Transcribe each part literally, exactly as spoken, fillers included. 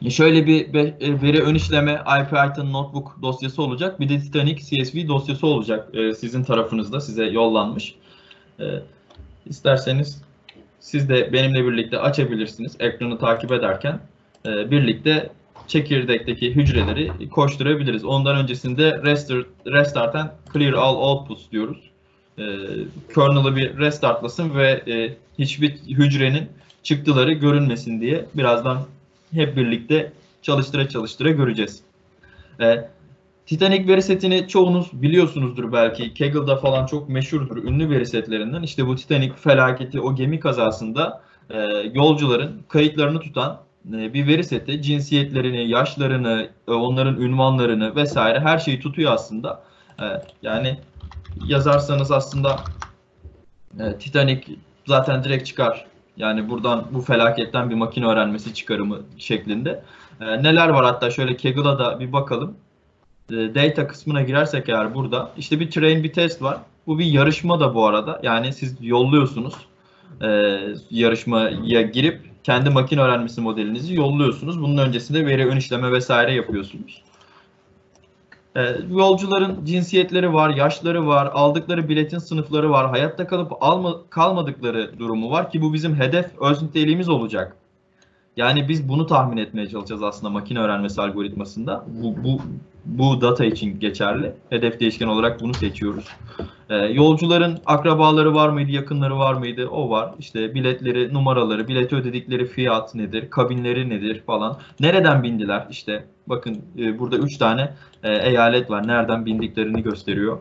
Şöyle bir veri ön işleme IPython notebook dosyası olacak. Bir de Titanic C S V dosyası olacak sizin tarafınızda, size yollanmış. İsterseniz siz de benimle birlikte açabilirsiniz ekranı takip ederken. Birlikte çekirdekteki hücreleri koşturabiliriz. Ondan öncesinde restart, restart and clear all outputs diyoruz. Kernel'ı bir restartlasın ve hiçbir hücrenin çıktıları görünmesin diye birazdan hep birlikte çalıştıra çalıştıra göreceğiz. E, Titanic veri setini çoğunuz biliyorsunuzdur belki. Kaggle'da falan çok meşhurdur, ünlü veri setlerinden. İşte bu Titanic felaketi, o gemi kazasında e, yolcuların kayıtlarını tutan e, bir veri seti. Cinsiyetlerini, yaşlarını, e, onların ünvanlarını vesaire her şeyi tutuyor aslında. E, yani yazarsanız aslında e, Titanic zaten direkt çıkar. Yani buradan bu felaketten bir makine öğrenmesi çıkarımı şeklinde. E, neler var hatta şöyle Kaggle'a da bir bakalım. E, data kısmına girersek eğer burada işte bir train bir test var. Bu bir yarışma da bu arada. Yani siz yolluyorsunuz. E, yarışmaya girip kendi makine öğrenmesi modelinizi yolluyorsunuz. Bunun öncesinde veri ön işleme vesaire yapıyorsunuz. E, yolcuların cinsiyetleri var, yaşları var, aldıkları biletin sınıfları var, hayatta kalıp alma, kalmadıkları durumu var ki bu bizim hedef öz niteliğimiz olacak. Yani biz bunu tahmin etmeye çalışacağız aslında makine öğrenmesi algoritmasında. Bu, bu, bu data için geçerli. Hedef değişken olarak bunu seçiyoruz. Ee, yolcuların akrabaları var mıydı, yakınları var mıydı? O var. İşte biletleri, numaraları, bileti ödedikleri fiyat nedir, kabinleri nedir falan. Nereden bindiler? İşte bakın e, burada üç tane e, eyalet var. Nereden bindiklerini gösteriyor.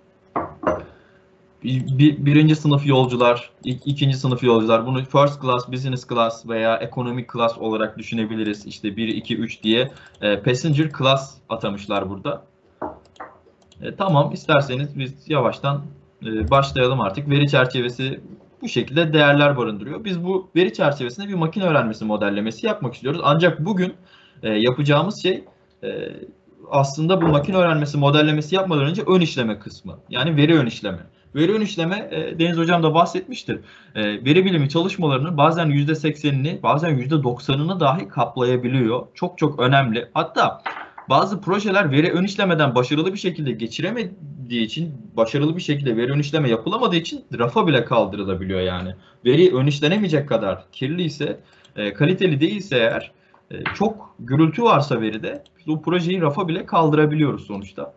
Bir, birinci sınıf yolcular, ikinci sınıf yolcular, bunu first class, business class veya economic class olarak düşünebiliriz. İşte bir, iki, üç diye e, passenger class atamışlar burada. E, tamam, isterseniz biz yavaştan e, başlayalım artık. Veri çerçevesi bu şekilde değerler barındırıyor. Biz bu veri çerçevesinde bir makine öğrenmesi modellemesi yapmak istiyoruz. Ancak bugün e, yapacağımız şey e, aslında bu makine öğrenmesi modellemesi yapmadan önce ön işleme kısmı. Yani veri ön işleme. Veri ön işleme, e, Deniz Hocam da bahsetmiştir. E, veri bilimi çalışmalarının bazen yüzde seksenini, bazen yüzde doksanını dahi kaplayabiliyor. Çok çok önemli. Hatta bazı projeler veri ön işlemeden başarılı bir şekilde geçiremediği için, başarılı bir şekilde veri ön işleme yapılamadığı için rafa bile kaldırılabiliyor yani. Veri ön işlenemeyecek kadar kirliyse, e, kaliteli değilse eğer, e, çok gürültü varsa veride, biz o projeyi rafa bile kaldırabiliyoruz sonuçta.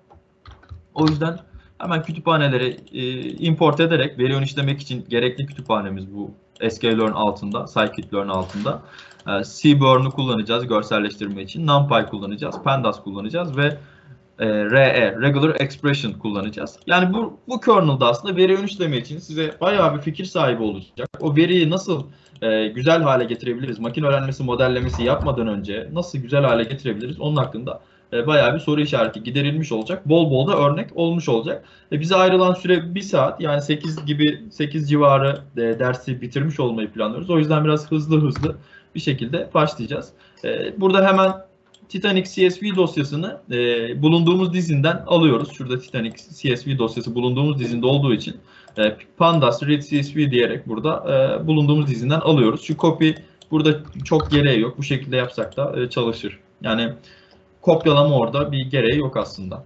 O yüzden hemen kütüphaneleri e, import ederek veri ön işlemek için gerekli kütüphanemiz bu sklearn altında, scikit-learn altında. E, Seaborn'u kullanacağız görselleştirme için. NumPy kullanacağız, Pandas kullanacağız ve e, R E, Regular Expression kullanacağız. Yani bu, bu kernel'da aslında veri ön işleme için size bayağı bir fikir sahibi olacak. O veriyi nasıl e, güzel hale getirebiliriz, makine öğrenmesi modellemesi yapmadan önce nasıl güzel hale getirebiliriz onun hakkında e, bayağı bir soru işareti giderilmiş olacak. Bol bol da örnek olmuş olacak. E, bize ayrılan süre bir saat, yani sekiz gibi, sekiz civarı e, dersi bitirmiş olmayı planlıyoruz. O yüzden biraz hızlı hızlı bir şekilde başlayacağız. E, burada hemen Titanic C S V dosyasını e, bulunduğumuz dizinden alıyoruz. Şurada Titanic C S V dosyası bulunduğumuz dizinde olduğu için e, pandas read C S V diyerek burada e, bulunduğumuz dizinden alıyoruz. Şu copy burada çok gereği yok. Bu şekilde yapsak da e, çalışır. Yani kopyalama orada bir gereği yok aslında.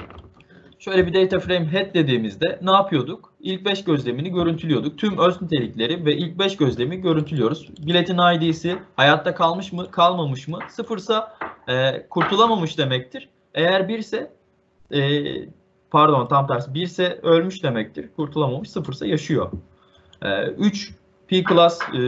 Şöyle bir data frame head dediğimizde ne yapıyorduk? İlk beş gözlemini görüntülüyorduk. Tüm öz nitelikleri ve ilk beş gözlemi görüntülüyoruz. Biletin I D'si hayatta kalmış mı, kalmamış mı? Sıfırsa e, kurtulamamış demektir. Eğer birse e, pardon tam tersi birse ölmüş demektir. Kurtulamamış. Sıfırsa yaşıyor. E, üç P class e,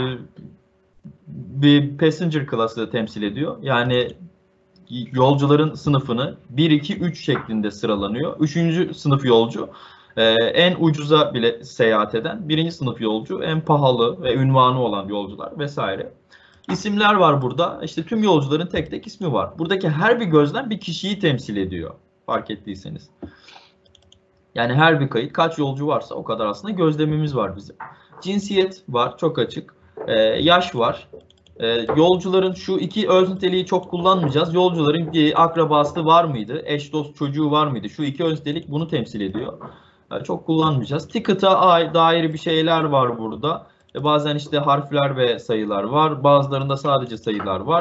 bir passenger class'ı temsil ediyor. Yani yolcuların sınıfını bir, iki, üç şeklinde sıralanıyor. Üçüncü sınıf yolcu en ucuza bile seyahat eden, birinci sınıf yolcu en pahalı ve ünvanı olan yolcular vesaire. İsimler var burada. İşte tüm yolcuların tek tek ismi var. Buradaki her bir gözlem bir kişiyi temsil ediyor. Fark ettiyseniz. Yani her bir kayıt kaç yolcu varsa o kadar aslında gözlemimiz var bizim. Cinsiyet var, çok açık. Ee, yaş var. Ee, yolcuların şu iki öz niteliği çok kullanmayacağız. Yolcuların bir akrabası var mıydı? Eş, dost, çocuğu var mıydı? Şu iki öz nitelik bunu temsil ediyor. Yani çok kullanmayacağız. Ticket'a dair bir şeyler var burada. E bazen işte harfler ve sayılar var. Bazılarında sadece sayılar var.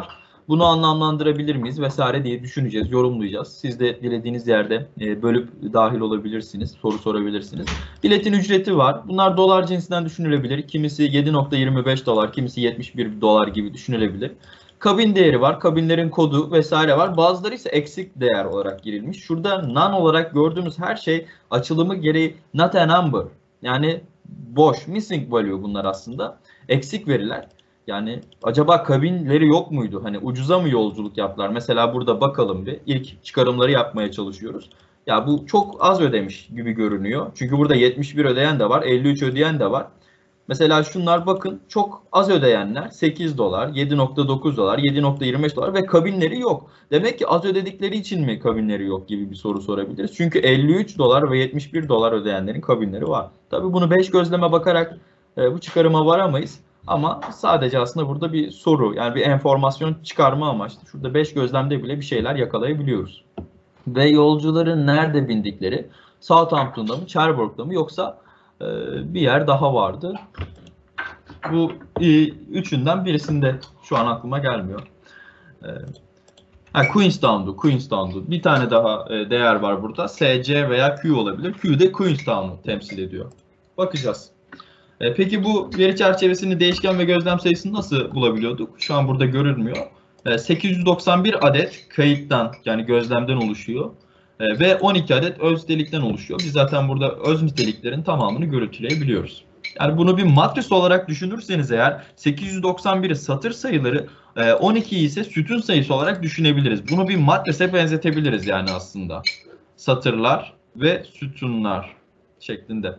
Bunu anlamlandırabilir miyiz vesaire diye düşüneceğiz, yorumlayacağız. Siz de dilediğiniz yerde bölüp dahil olabilirsiniz, soru sorabilirsiniz. Biletin ücreti var. Bunlar dolar cinsinden düşünülebilir. Kimisi yedi nokta yirmi beş dolar, kimisi yetmiş bir dolar gibi düşünülebilir. Kabin değeri var, kabinlerin kodu vesaire var. Bazıları ise eksik değer olarak girilmiş. Şurada none olarak gördüğümüz her şey açılımı gereği not a number. Yani boş, missing value bunlar aslında. Eksik veriler. Yani acaba kabinleri yok muydu? Hani ucuza mı yolculuk yaptılar? Mesela burada bakalım bir. İlk çıkarımları yapmaya çalışıyoruz. Ya bu çok az ödemiş gibi görünüyor. Çünkü burada yetmiş bir ödeyen de var, elli üç ödeyen de var. Mesela şunlar bakın çok az ödeyenler sekiz dolar, yedi nokta dokuz dolar, yedi nokta yirmi beş dolar ve kabinleri yok. Demek ki az ödedikleri için mi kabinleri yok gibi bir soru sorabiliriz. Çünkü elli üç dolar ve yetmiş bir dolar ödeyenlerin kabinleri var. Tabii bunu beş gözleme bakarak e, bu çıkarıma varamayız. Ama sadece aslında burada bir soru, yani bir enformasyon çıkarma amaçlı. Şurada beş gözlemde bile bir şeyler yakalayabiliyoruz. Ve yolcuların nerede bindikleri, Southampton'da mı, Cherbourg'da mı, yoksa e, bir yer daha vardı. Bu e, üçünden birisinde şu an aklıma gelmiyor. E, ha, Queenstown'du, Queenstown'du. Bir tane daha e, değer var burada. S C veya Q olabilir. Q de Queenstown'u temsil ediyor. Bakacağız. E, peki bu veri çerçevesini değişken ve gözlem sayısını nasıl bulabiliyorduk? Şu an burada görülmüyor. E, sekiz yüz doksan bir adet kayıttan, yani gözlemden oluşuyor. E, ve on iki adet öz nitelikten oluşuyor. Biz zaten burada öz niteliklerin tamamını görüntüleyebiliyoruz. Yani bunu bir matris olarak düşünürseniz eğer sekiz yüz doksan biri satır sayıları, e, on ikiyi ise sütun sayısı olarak düşünebiliriz. Bunu bir matrise benzetebiliriz yani aslında. Satırlar ve sütunlar şeklinde.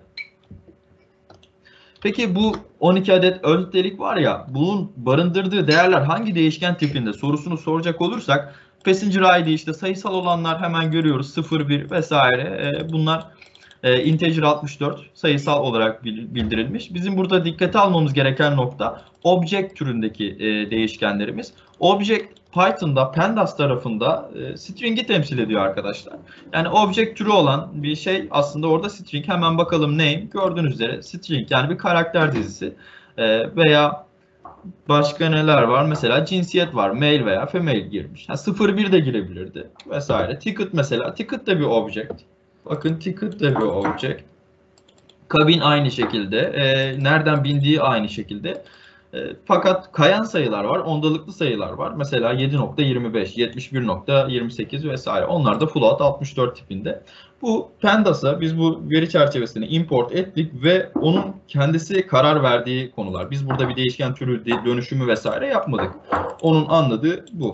Peki bu on iki adet öz nitelik var ya, bunun barındırdığı değerler hangi değişken tipinde sorusunu soracak olursak, passenger I D, işte sayısal olanlar hemen görüyoruz, sıfır, bir vesaire. Bunlar integer altmış dört sayısal olarak bildirilmiş. Bizim burada dikkate almamız gereken nokta object türündeki değişkenlerimiz. Object Python'da, Pandas tarafında string'i temsil ediyor arkadaşlar. Yani object türü olan bir şey aslında orada string. Hemen bakalım name. Gördüğünüz üzere string, yani bir karakter dizisi. Veya başka neler var? Mesela cinsiyet var. Male veya female girmiş. Ha, sıfır bir de girebilirdi vesaire. Ticket mesela. Ticket de bir object. Bakın ticket de bir object. Kabin aynı şekilde. E, nereden bindiği aynı şekilde. E, fakat kayan sayılar var. Ondalıklı sayılar var. Mesela yedi nokta yirmi beş, yetmiş bir nokta yirmi sekiz vesaire. Onlar da float altmış dört tipinde. Bu Pandas'a biz bu veri çerçevesini import ettik ve onun kendisi karar verdiği konular. Biz burada bir değişken türü dönüşümü vesaire yapmadık. Onun anladığı bu.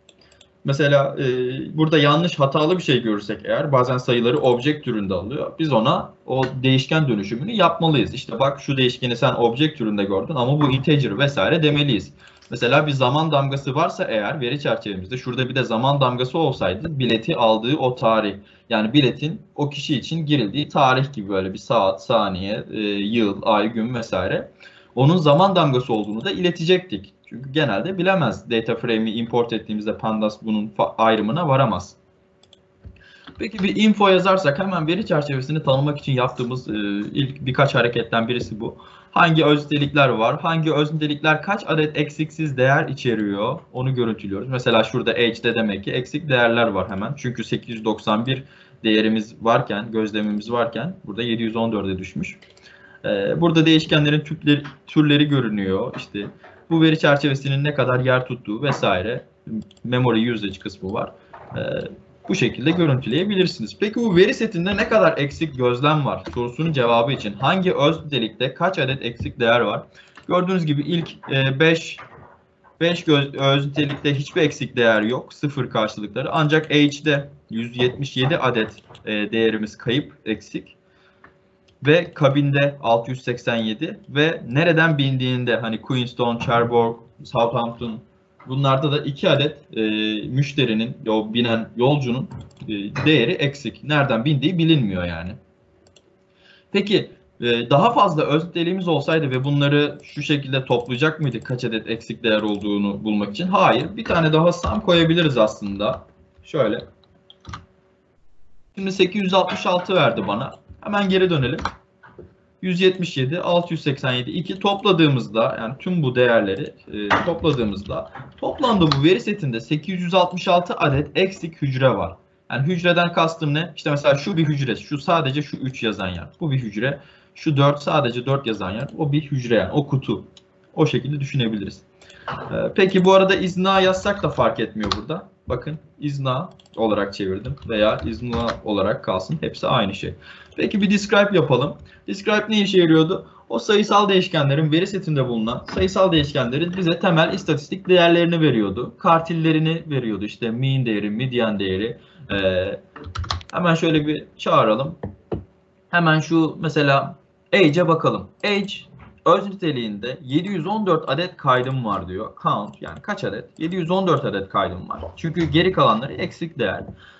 Mesela e, burada yanlış, hatalı bir şey görürsek eğer, bazen sayıları object türünde alıyor. Biz ona o değişken dönüşümünü yapmalıyız. İşte bak, şu değişkeni sen object türünde gördün ama bu integer vesaire demeliyiz. Mesela bir zaman damgası varsa eğer veri çerçevemizde, şurada bir de zaman damgası olsaydı bileti aldığı o tarih, yani biletin o kişi için girildiği tarih gibi, böyle bir saat, saniye, e, yıl, ay, gün vesaire, onun zaman damgası olduğunu da iletecektik. Çünkü genelde bilemez. Data frame'i import ettiğimizde Pandas bunun ayrımına varamaz. Peki bir info yazarsak, hemen veri çerçevesini tanımak için yaptığımız e, ilk birkaç hareketten birisi bu. Hangi öz nitelikler var? Hangi öz nitelikler kaç adet eksiksiz değer içeriyor? Onu görüntülüyoruz. Mesela şurada H'de demek ki eksik değerler var hemen. Çünkü sekiz yüz doksan bir değerimiz varken, gözlemimiz varken burada yedi yüz on dörde düşmüş. E, burada değişkenlerin türleri, türleri görünüyor. İşte bu veri çerçevesinin ne kadar yer tuttuğu vesaire, memory usage kısmı var. Ee, bu şekilde görüntüleyebilirsiniz. Peki bu veri setinde ne kadar eksik gözlem var sorusunun cevabı için hangi öz nitelikte kaç adet eksik değer var? Gördüğünüz gibi ilk beş beş öz nitelikte hiçbir eksik değer yok. Sıfır karşılıkları. Ancak H'de yüz yetmiş yedi adet değerimiz kayıp, eksik. Ve kabinde altı yüz seksen yedi ve nereden bindiğinde, hani Queenstown, Cherbourg, Southampton, bunlarda da iki adet e, müşterinin, o binen yolcunun e, değeri eksik. Nereden bindiği bilinmiyor yani. Peki e, daha fazla öz niteliğimiz olsaydı ve bunları şu şekilde toplayacak mıydık kaç adet eksik değer olduğunu bulmak için? Hayır. Bir tane daha sum koyabiliriz aslında. Şöyle. Şimdi sekiz yüz altmış altı verdi bana. Hemen geri dönelim. yüz yetmiş yedi, altı yüz seksen yedi, iki topladığımızda, yani tüm bu değerleri e, topladığımızda toplamda bu veri setinde sekiz yüz altmış altı adet eksik hücre var. Yani hücreden kastım ne? İşte mesela şu bir hücre, şu sadece şu üç yazan yer. Bu bir hücre. Şu dört sadece dört yazan yer. O bir hücre, yani o kutu. O şekilde düşünebiliriz. E, peki bu arada izna yazsak da fark etmiyor burada. Bakın izna olarak çevirdim veya izna olarak kalsın. Hepsi aynı şey. Peki bir describe yapalım. Describe ne işe yarıyordu? O sayısal değişkenlerin veri setinde bulunan sayısal değişkenlerin bize temel istatistik değerlerini veriyordu. Kartillerini veriyordu. İşte mean değeri, median değeri. Ee, hemen şöyle bir çağıralım. Hemen şu mesela age'e bakalım. Age öz niteliğinde yedi yüz on dört adet kaydım var diyor. Count, yani kaç adet? yedi yüz on dört adet kaydım var. Çünkü geri kalanları eksik değer.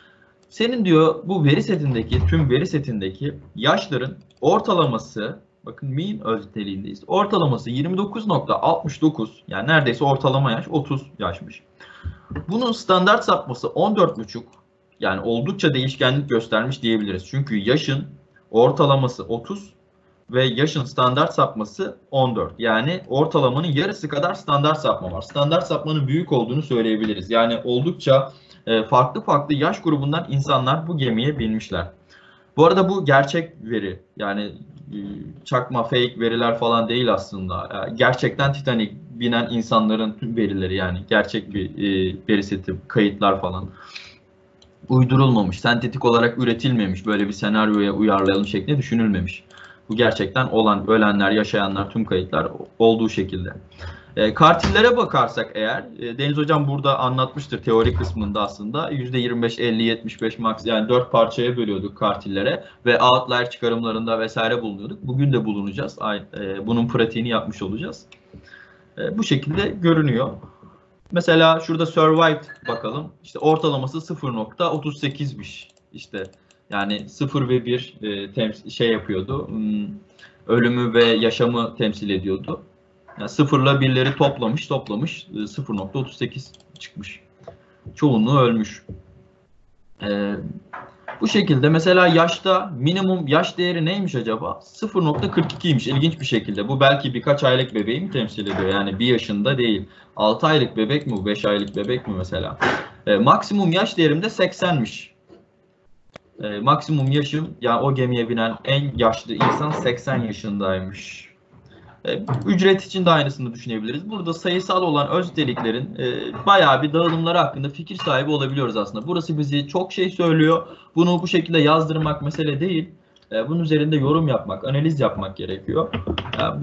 Senin diyor bu veri setindeki, tüm veri setindeki yaşların ortalaması, bakın mean öz niteliğindeyiz. Ortalaması yirmi dokuz nokta altmış dokuz, yani neredeyse ortalama yaş otuz yaşmış. Bunun standart sapması on dört buçuk, yani oldukça değişkenlik göstermiş diyebiliriz. Çünkü yaşın ortalaması otuz ve yaşın standart sapması on dört. Yani ortalamanın yarısı kadar standart sapma var. Standart sapmanın büyük olduğunu söyleyebiliriz. Yani oldukça farklı farklı yaş grubundan insanlar bu gemiye binmişler. Bu arada bu gerçek veri. Yani çakma, fake veriler falan değil aslında. Gerçekten Titanic binen insanların tüm verileri, yani gerçek bir veri seti, kayıtlar falan. Uydurulmamış, sentetik olarak üretilmemiş, böyle bir senaryoya uyarlayalım şeklinde düşünülmemiş. Bu gerçekten olan, ölenler, yaşayanlar, tüm kayıtlar olduğu şekilde. E, kartillere bakarsak eğer, e, Deniz Hocam burada anlatmıştır teori kısmında aslında. yüzde yirmi beş, elli, yetmiş beş max, yani dört parçaya bölüyorduk kartillere ve outlier çıkarımlarında vesaire bulunuyorduk. Bugün de bulunacağız. E, bunun pratiğini yapmış olacağız. E, bu şekilde görünüyor. Mesela şurada survived bakalım. İşte ortalaması sıfır nokta otuz sekizmiş. İşte yani sıfır ve bir e, şey yapıyordu. Hmm, ölümü ve yaşamı temsil ediyordu. Yani sıfırla birleri toplamış, toplamış sıfır nokta otuz sekiz çıkmış. Çoğunluğu ölmüş. Ee, bu şekilde mesela yaşta minimum yaş değeri neymiş acaba? sıfır nokta kırk ikiymiş. İlginç bir şekilde. Bu belki birkaç aylık bebeği mi temsil ediyor? Yani bir yaşında değil. altı aylık bebek mi? beş aylık bebek mi mesela? Ee, maksimum yaş değerim de seksenmiş. Ee, maksimum yaşım, yani o gemiye binen en yaşlı insan seksen yaşındaymış. Ücret için de aynısını düşünebiliriz. Burada sayısal olan öz niteliklerin e, bayağı bir dağılımları hakkında fikir sahibi olabiliyoruz aslında. Burası bizi çok şey söylüyor. Bunu bu şekilde yazdırmak mesele değil. E, bunun üzerinde yorum yapmak, analiz yapmak gerekiyor. Yani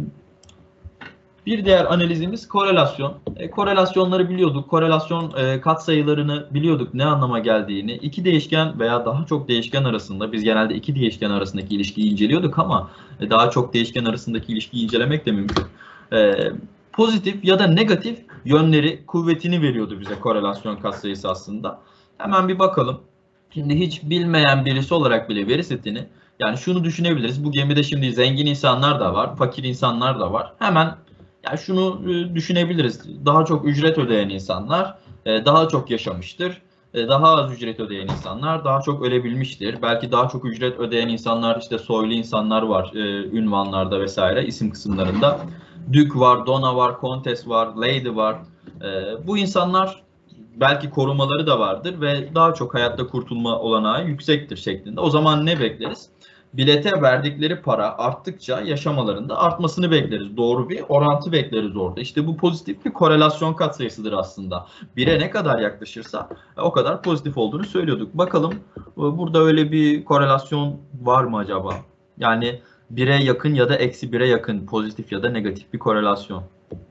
bir diğer analizimiz korelasyon. E, korelasyonları biliyorduk. Korelasyon e, katsayılarını biliyorduk. Ne anlama geldiğini. İki değişken veya daha çok değişken arasında, biz genelde iki değişken arasındaki ilişkiyi inceliyorduk ama e, daha çok değişken arasındaki ilişkiyi incelemek de mümkün. E, pozitif ya da negatif yönleri, kuvvetini veriyordu bize korelasyon katsayısı aslında. Hemen bir bakalım. Şimdi hiç bilmeyen birisi olarak bile veri setini, yani şunu düşünebiliriz. Bu gemide şimdi zengin insanlar da var, fakir insanlar da var. Hemen yani şunu düşünebiliriz. Daha çok ücret ödeyen insanlar daha çok yaşamıştır. Daha az ücret ödeyen insanlar daha çok ölebilmiştir. Belki daha çok ücret ödeyen insanlar, işte soylu insanlar var ünvanlarda vesaire, isim kısımlarında. Dük var, Dona var, Kontes var, Lady var. Bu insanlar belki korumaları da vardır ve daha çok hayatta kurtulma olanağı yüksektir şeklinde. O zaman ne bekleriz? Bilete verdikleri para arttıkça yaşamalarında artmasını bekleriz. Doğru bir orantı bekleriz orada. İşte bu pozitif bir korelasyon katsayısıdır aslında. Bire ne kadar yaklaşırsa o kadar pozitif olduğunu söylüyorduk. Bakalım burada öyle bir korelasyon var mı acaba? Yani bire yakın ya da eksi bire yakın, pozitif ya da negatif bir korelasyon.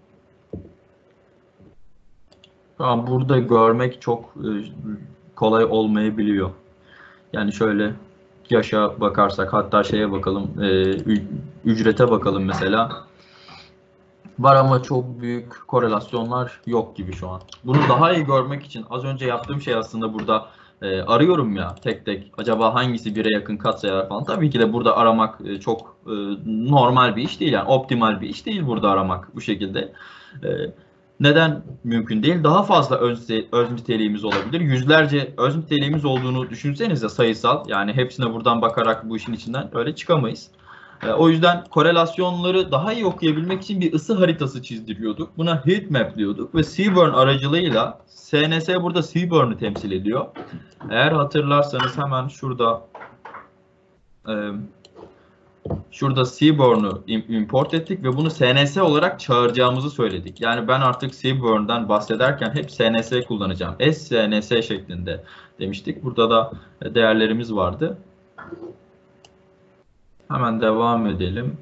Tamam, burada görmek çok kolay olmayabiliyor. Yani şöyle yaşa bakarsak, hatta şeye bakalım, e, ücrete bakalım mesela. Var ama çok büyük korelasyonlar yok gibi şu an. Bunu daha iyi görmek için az önce yaptığım şey aslında burada e, arıyorum ya tek tek. Acaba hangisi bire yakın katsayılar falan. Tabii ki de burada aramak e, çok e, normal bir iş değil. Yani optimal bir iş değil burada aramak bu şekilde. E, Neden mümkün değil? Daha fazla öz, öz niteliğimiz olabilir. Yüzlerce öz niteliğimiz olduğunu düşünsenize sayısal. Yani hepsine buradan bakarak bu işin içinden öyle çıkamayız. E, o yüzden korelasyonları daha iyi okuyabilmek için bir ısı haritası çizdiriyorduk. Buna heat map diyorduk ve Seaborn aracılığıyla S N S burada Seaborn'u temsil ediyor. Eğer hatırlarsanız hemen şurada e, şurada Seaborn'u import ettik ve bunu S N S olarak çağıracağımızı söyledik. Yani ben artık Seaborn'dan bahsederken hep S N S kullanacağım. S S N S şeklinde demiştik. Burada da değerlerimiz vardı. Hemen devam edelim.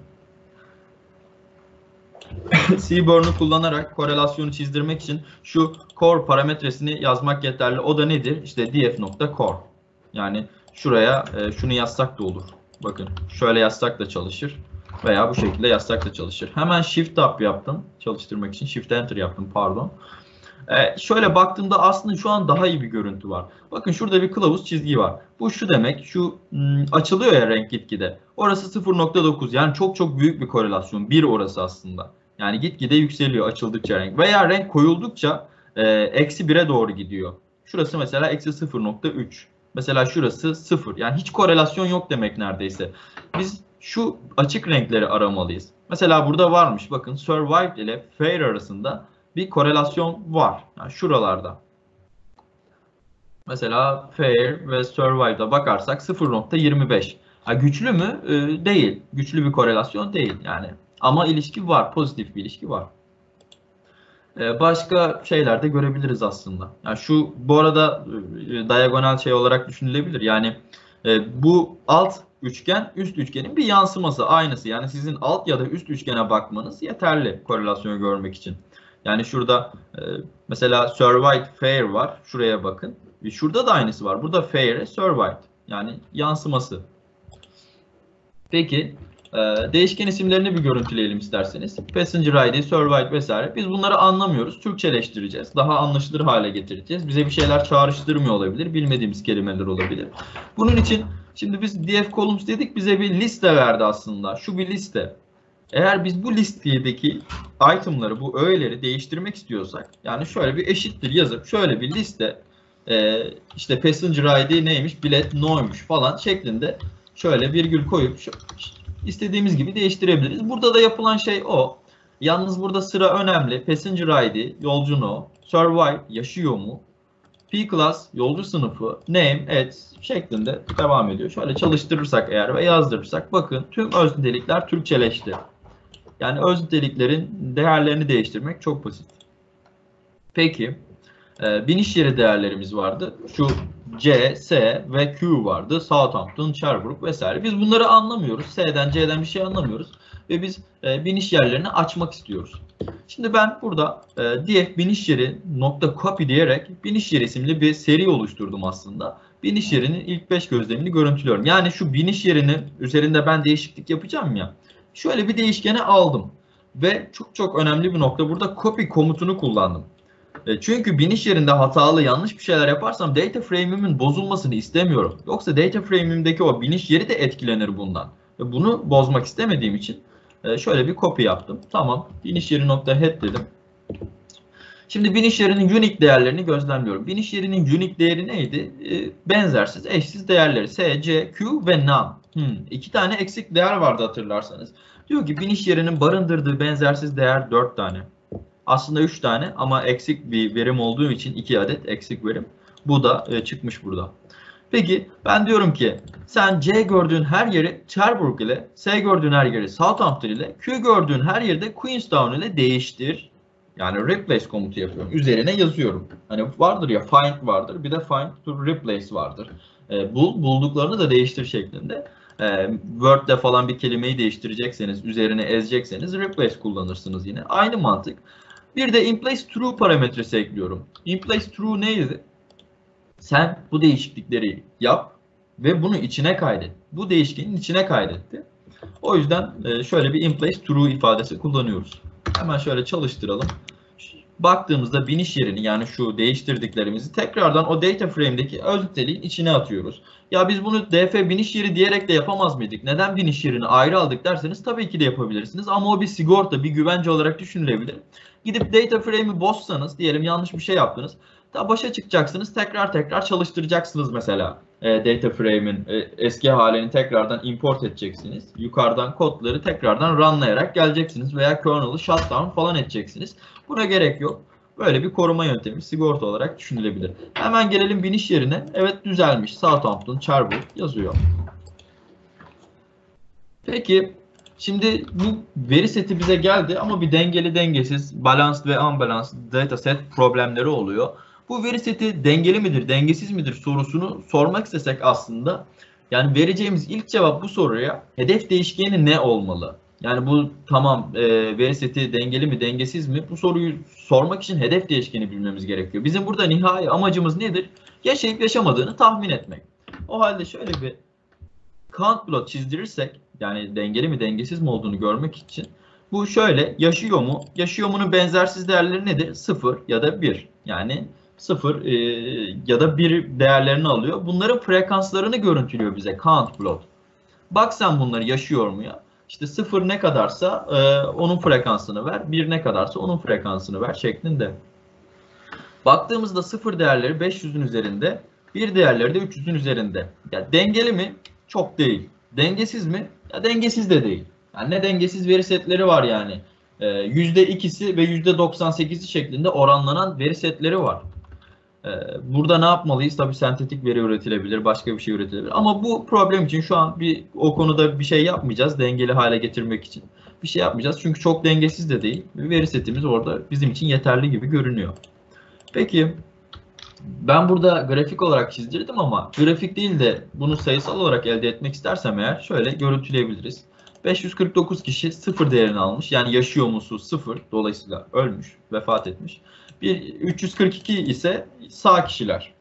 Seaborn'u kullanarak korelasyonu çizdirmek için şu core parametresini yazmak yeterli. O da nedir? İşte df.core. Yani şuraya şunu yazsak da olur. Bakın şöyle yazsak da çalışır. Veya bu şekilde yazsak da çalışır. Hemen Shift Tab yaptım. Çalıştırmak için Shift Enter yaptım pardon. Ee, şöyle baktığımda aslında şu an daha iyi bir görüntü var. Bakın şurada bir kılavuz çizgi var. Bu şu demek, şu ım, açılıyor ya renk gitgide. Orası sıfır nokta dokuz, yani çok çok büyük bir korelasyon. bir orası aslında. Yani gitgide yükseliyor açıldıkça renk. Veya renk koyuldukça e, eksi bire doğru gidiyor. Şurası mesela eksi sıfır nokta üç. Mesela şurası sıfır. Yani hiç korelasyon yok demek neredeyse. Biz şu açık renkleri aramalıyız. Mesela burada varmış. Bakın Survived ile Fair arasında bir korelasyon var. Yani şuralarda. Mesela Fair ve Survived'a bakarsak sıfır nokta yirmi beş. Ha, güçlü mü? Ee, değil. Güçlü bir korelasyon değil yani. Ama ilişki var. Pozitif bir ilişki var. Ee, başka şeyler de görebiliriz aslında. Yani şu bu arada e, diagonal şey olarak düşünülebilir. Yani e, bu alt üçgen üst üçgenin bir yansıması, aynısı. Yani sizin alt ya da üst üçgene bakmanız yeterli korelasyonu görmek için. Yani şurada e, mesela Survived Fair var. Şuraya bakın. E, şurada da aynısı var. Burada Fair'e Survived. Yani yansıması. Peki e, değişken isimlerini bir görüntüleyelim isterseniz. Passenger I D, Survived vesaire. Biz bunları anlamıyoruz. Türkçeleştireceğiz. Daha anlaşılır hale getireceğiz. Bize bir şeyler çağrıştırmıyor olabilir. Bilmediğimiz kelimeler olabilir. Bunun için şimdi biz df columns dedik. Bize bir liste verdi aslında. Şu bir liste. Eğer biz bu listedeki itemları, bu öğeleri değiştirmek istiyorsak, yani şöyle bir eşittir yazıp şöyle bir liste e, işte passenger I D neymiş, bilet no'ymuş falan şeklinde şöyle virgül koyup şu, istediğimiz gibi değiştirebiliriz. Burada da yapılan şey o. Yalnız burada sıra önemli. Passenger I D, yolcu no, survive, yaşıyor mu, P-class, yolcu sınıfı, name, at şeklinde devam ediyor. Şöyle çalıştırırsak eğer ve yazdırırsak bakın tüm öz nitelikler Türkçeleşti. Yani öz niteliklerin değerlerini değiştirmek çok basit. Peki, e, biniş yeri değerlerimiz vardı. Şu C, S ve Q vardı. Southampton, Sherbrooke vesaire. Biz bunları anlamıyoruz. S'den, C'den bir şey anlamıyoruz. Ve biz e, biniş yerlerini açmak istiyoruz. Şimdi ben burada e, df biniş yeri nokta copy diyerek biniş yeri isimli bir seri oluşturdum aslında. Biniş yerinin ilk beş gözlemini görüntülüyorum. Yani şu biniş yerinin üzerinde ben değişiklik yapacağım ya. Şöyle bir değişkeni aldım. Ve çok çok önemli bir nokta, burada copy komutunu kullandım. E, çünkü biniş yerinde hatalı, yanlış bir şeyler yaparsam data frame'imin bozulmasını istemiyorum. Yoksa data frame'imdeki o biniş yeri de etkilenir bundan. Ve bunu bozmak istemediğim için e, şöyle bir copy yaptım. Tamam. Biniş yeri nokta head dedim. Şimdi biniş yerinin unique değerlerini gözlemliyorum. Biniş yerinin unique değeri neydi? E, benzersiz, eşsiz değerleri S, C, Q ve none. Hmm, iki tane eksik değer vardı hatırlarsanız. Diyor ki biniş yerinin barındırdığı benzersiz değer dört tane. Aslında üç tane ama eksik bir verim olduğu için iki adet eksik verim. Bu da e, çıkmış burada. Peki ben diyorum ki sen C gördüğün her yeri Sherbrooke ile, S gördüğün her yeri Southampton ile, Q gördüğün her yeri de Queenstown ile değiştir. Yani replace komutu yapıyorum. Üzerine yazıyorum. Hani vardır ya, find vardır. Bir de find to replace vardır. E, bul, bulduklarını da değiştir şeklinde. E, Word'de falan bir kelimeyi değiştirecekseniz, üzerine ezecekseniz replace kullanırsınız yine. Aynı mantık. Bir de inplace true parametresi ekliyorum. Inplace true neydi? Sen bu değişiklikleri yap ve bunu içine kaydet. Bu değişkenin içine kaydetti. O yüzden şöyle bir inplace true ifadesi kullanıyoruz. Hemen şöyle çalıştıralım. Baktığımızda biniş yerini, yani şu değiştirdiklerimizi tekrardan o data frame'deki öz niteliğin içine atıyoruz. Ya biz bunu df biniş yeri diyerek de yapamaz mıydık? Neden biniş yerini ayrı aldık derseniz tabii ki de yapabilirsiniz. Ama o bir sigorta, bir güvence olarak düşünülebilir. Gidip data frame'i bozsanız, diyelim yanlış bir şey yaptınız. Daha başa çıkacaksınız, tekrar tekrar çalıştıracaksınız mesela. E, data frame'in e, eski halini tekrardan import edeceksiniz. Yukarıdan kodları tekrardan runlayarak geleceksiniz veya kernel'ı shutdown falan edeceksiniz. Buna gerek yok. Böyle bir koruma yöntemi sigorta olarak düşünülebilir. Hemen gelelim biniş yerine. Evet, düzelmiş. Southampton, Cherbourg yazıyor. Peki, şimdi bu veri seti bize geldi ama bir dengeli dengesiz, balanced ve unbalanced dataset problemleri oluyor. Bu veri seti dengeli midir, dengesiz midir sorusunu sormak istesek aslında, yani vereceğimiz ilk cevap bu soruya hedef değişkeni ne olmalı? Yani bu tamam, e, veri seti dengeli mi, dengesiz mi? Bu soruyu sormak için hedef değişkeni bilmemiz gerekiyor. Bizim burada nihai amacımız nedir? Yaşayıp yaşamadığını tahmin etmek. O halde şöyle bir count plot çizdirirsek, yani dengeli mi dengesiz mi olduğunu görmek için, bu şöyle: yaşıyor mu? Yaşıyor mu'nun benzersiz değerleri nedir? sıfır ya da bir. Yani sıfır e, ya da bir değerlerini alıyor. Bunların frekanslarını görüntülüyor bize count plot. Bak sen bunları yaşıyor mu ya? İşte sıfır ne kadarsa e, onun frekansını ver. bir ne kadarsa onun frekansını ver şeklinde. Baktığımızda sıfır değerleri beş yüzün üzerinde, bir değerleri de üç yüzün üzerinde. Ya dengeli mi? Çok değil. Dengesiz mi? Ya dengesiz de değil. Yani ne dengesiz veri setleri var yani. Ee, yüzde ikisi ve yüzde doksan sekizi şeklinde oranlanan veri setleri var. Ee, burada ne yapmalıyız? Tabii sentetik veri üretilebilir, başka bir şey üretilebilir. Ama bu problem için şu an bir o konuda bir şey yapmayacağız. Dengeli hale getirmek için bir şey yapmayacağız. Çünkü çok dengesiz de değil. Veri setimiz orada bizim için yeterli gibi görünüyor. Peki, ben burada grafik olarak çizdirdim ama grafik değil de bunu sayısal olarak elde etmek istersem eğer şöyle görüntüleyebiliriz. beş yüz kırk dokuz kişi sıfır değerini almış. Yani yaşıyor musu sıfır. Dolayısıyla ölmüş, vefat etmiş. Bir, üç yüz kırk iki ise sağ kişiler.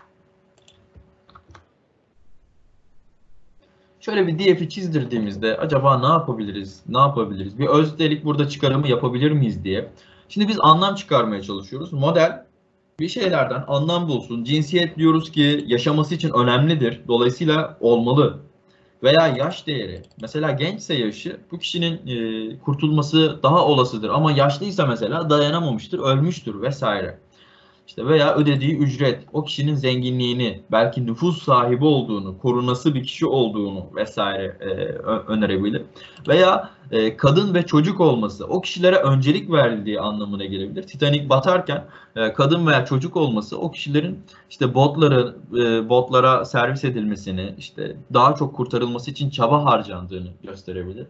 Şöyle bir D F'i çizdirdiğimizde acaba ne yapabiliriz? Ne yapabiliriz? Bir özdelik burada çıkarımı yapabilir miyiz diye. Şimdi biz anlam çıkarmaya çalışıyoruz. Model bir şeylerden anlam bulsun. Cinsiyet diyoruz ki yaşaması için önemlidir. Dolayısıyla olmalı. Veya yaş değeri. Mesela gençse yaşı, bu kişinin e, kurtulması daha olasıdır. Ama yaşlıysa mesela dayanamamıştır, ölmüştür vesaire. İşte veya ödediği ücret, o kişinin zenginliğini, belki nüfus sahibi olduğunu, korunası bir kişi olduğunu vesaire e, önerebilir. Veya e, kadın ve çocuk olması, o kişilere öncelik verildiği anlamına gelebilir. Titanic batarken e, kadın veya çocuk olması, o kişilerin işte botları, e, botlara servis edilmesini, işte daha çok kurtarılması için çaba harcandığını gösterebilir.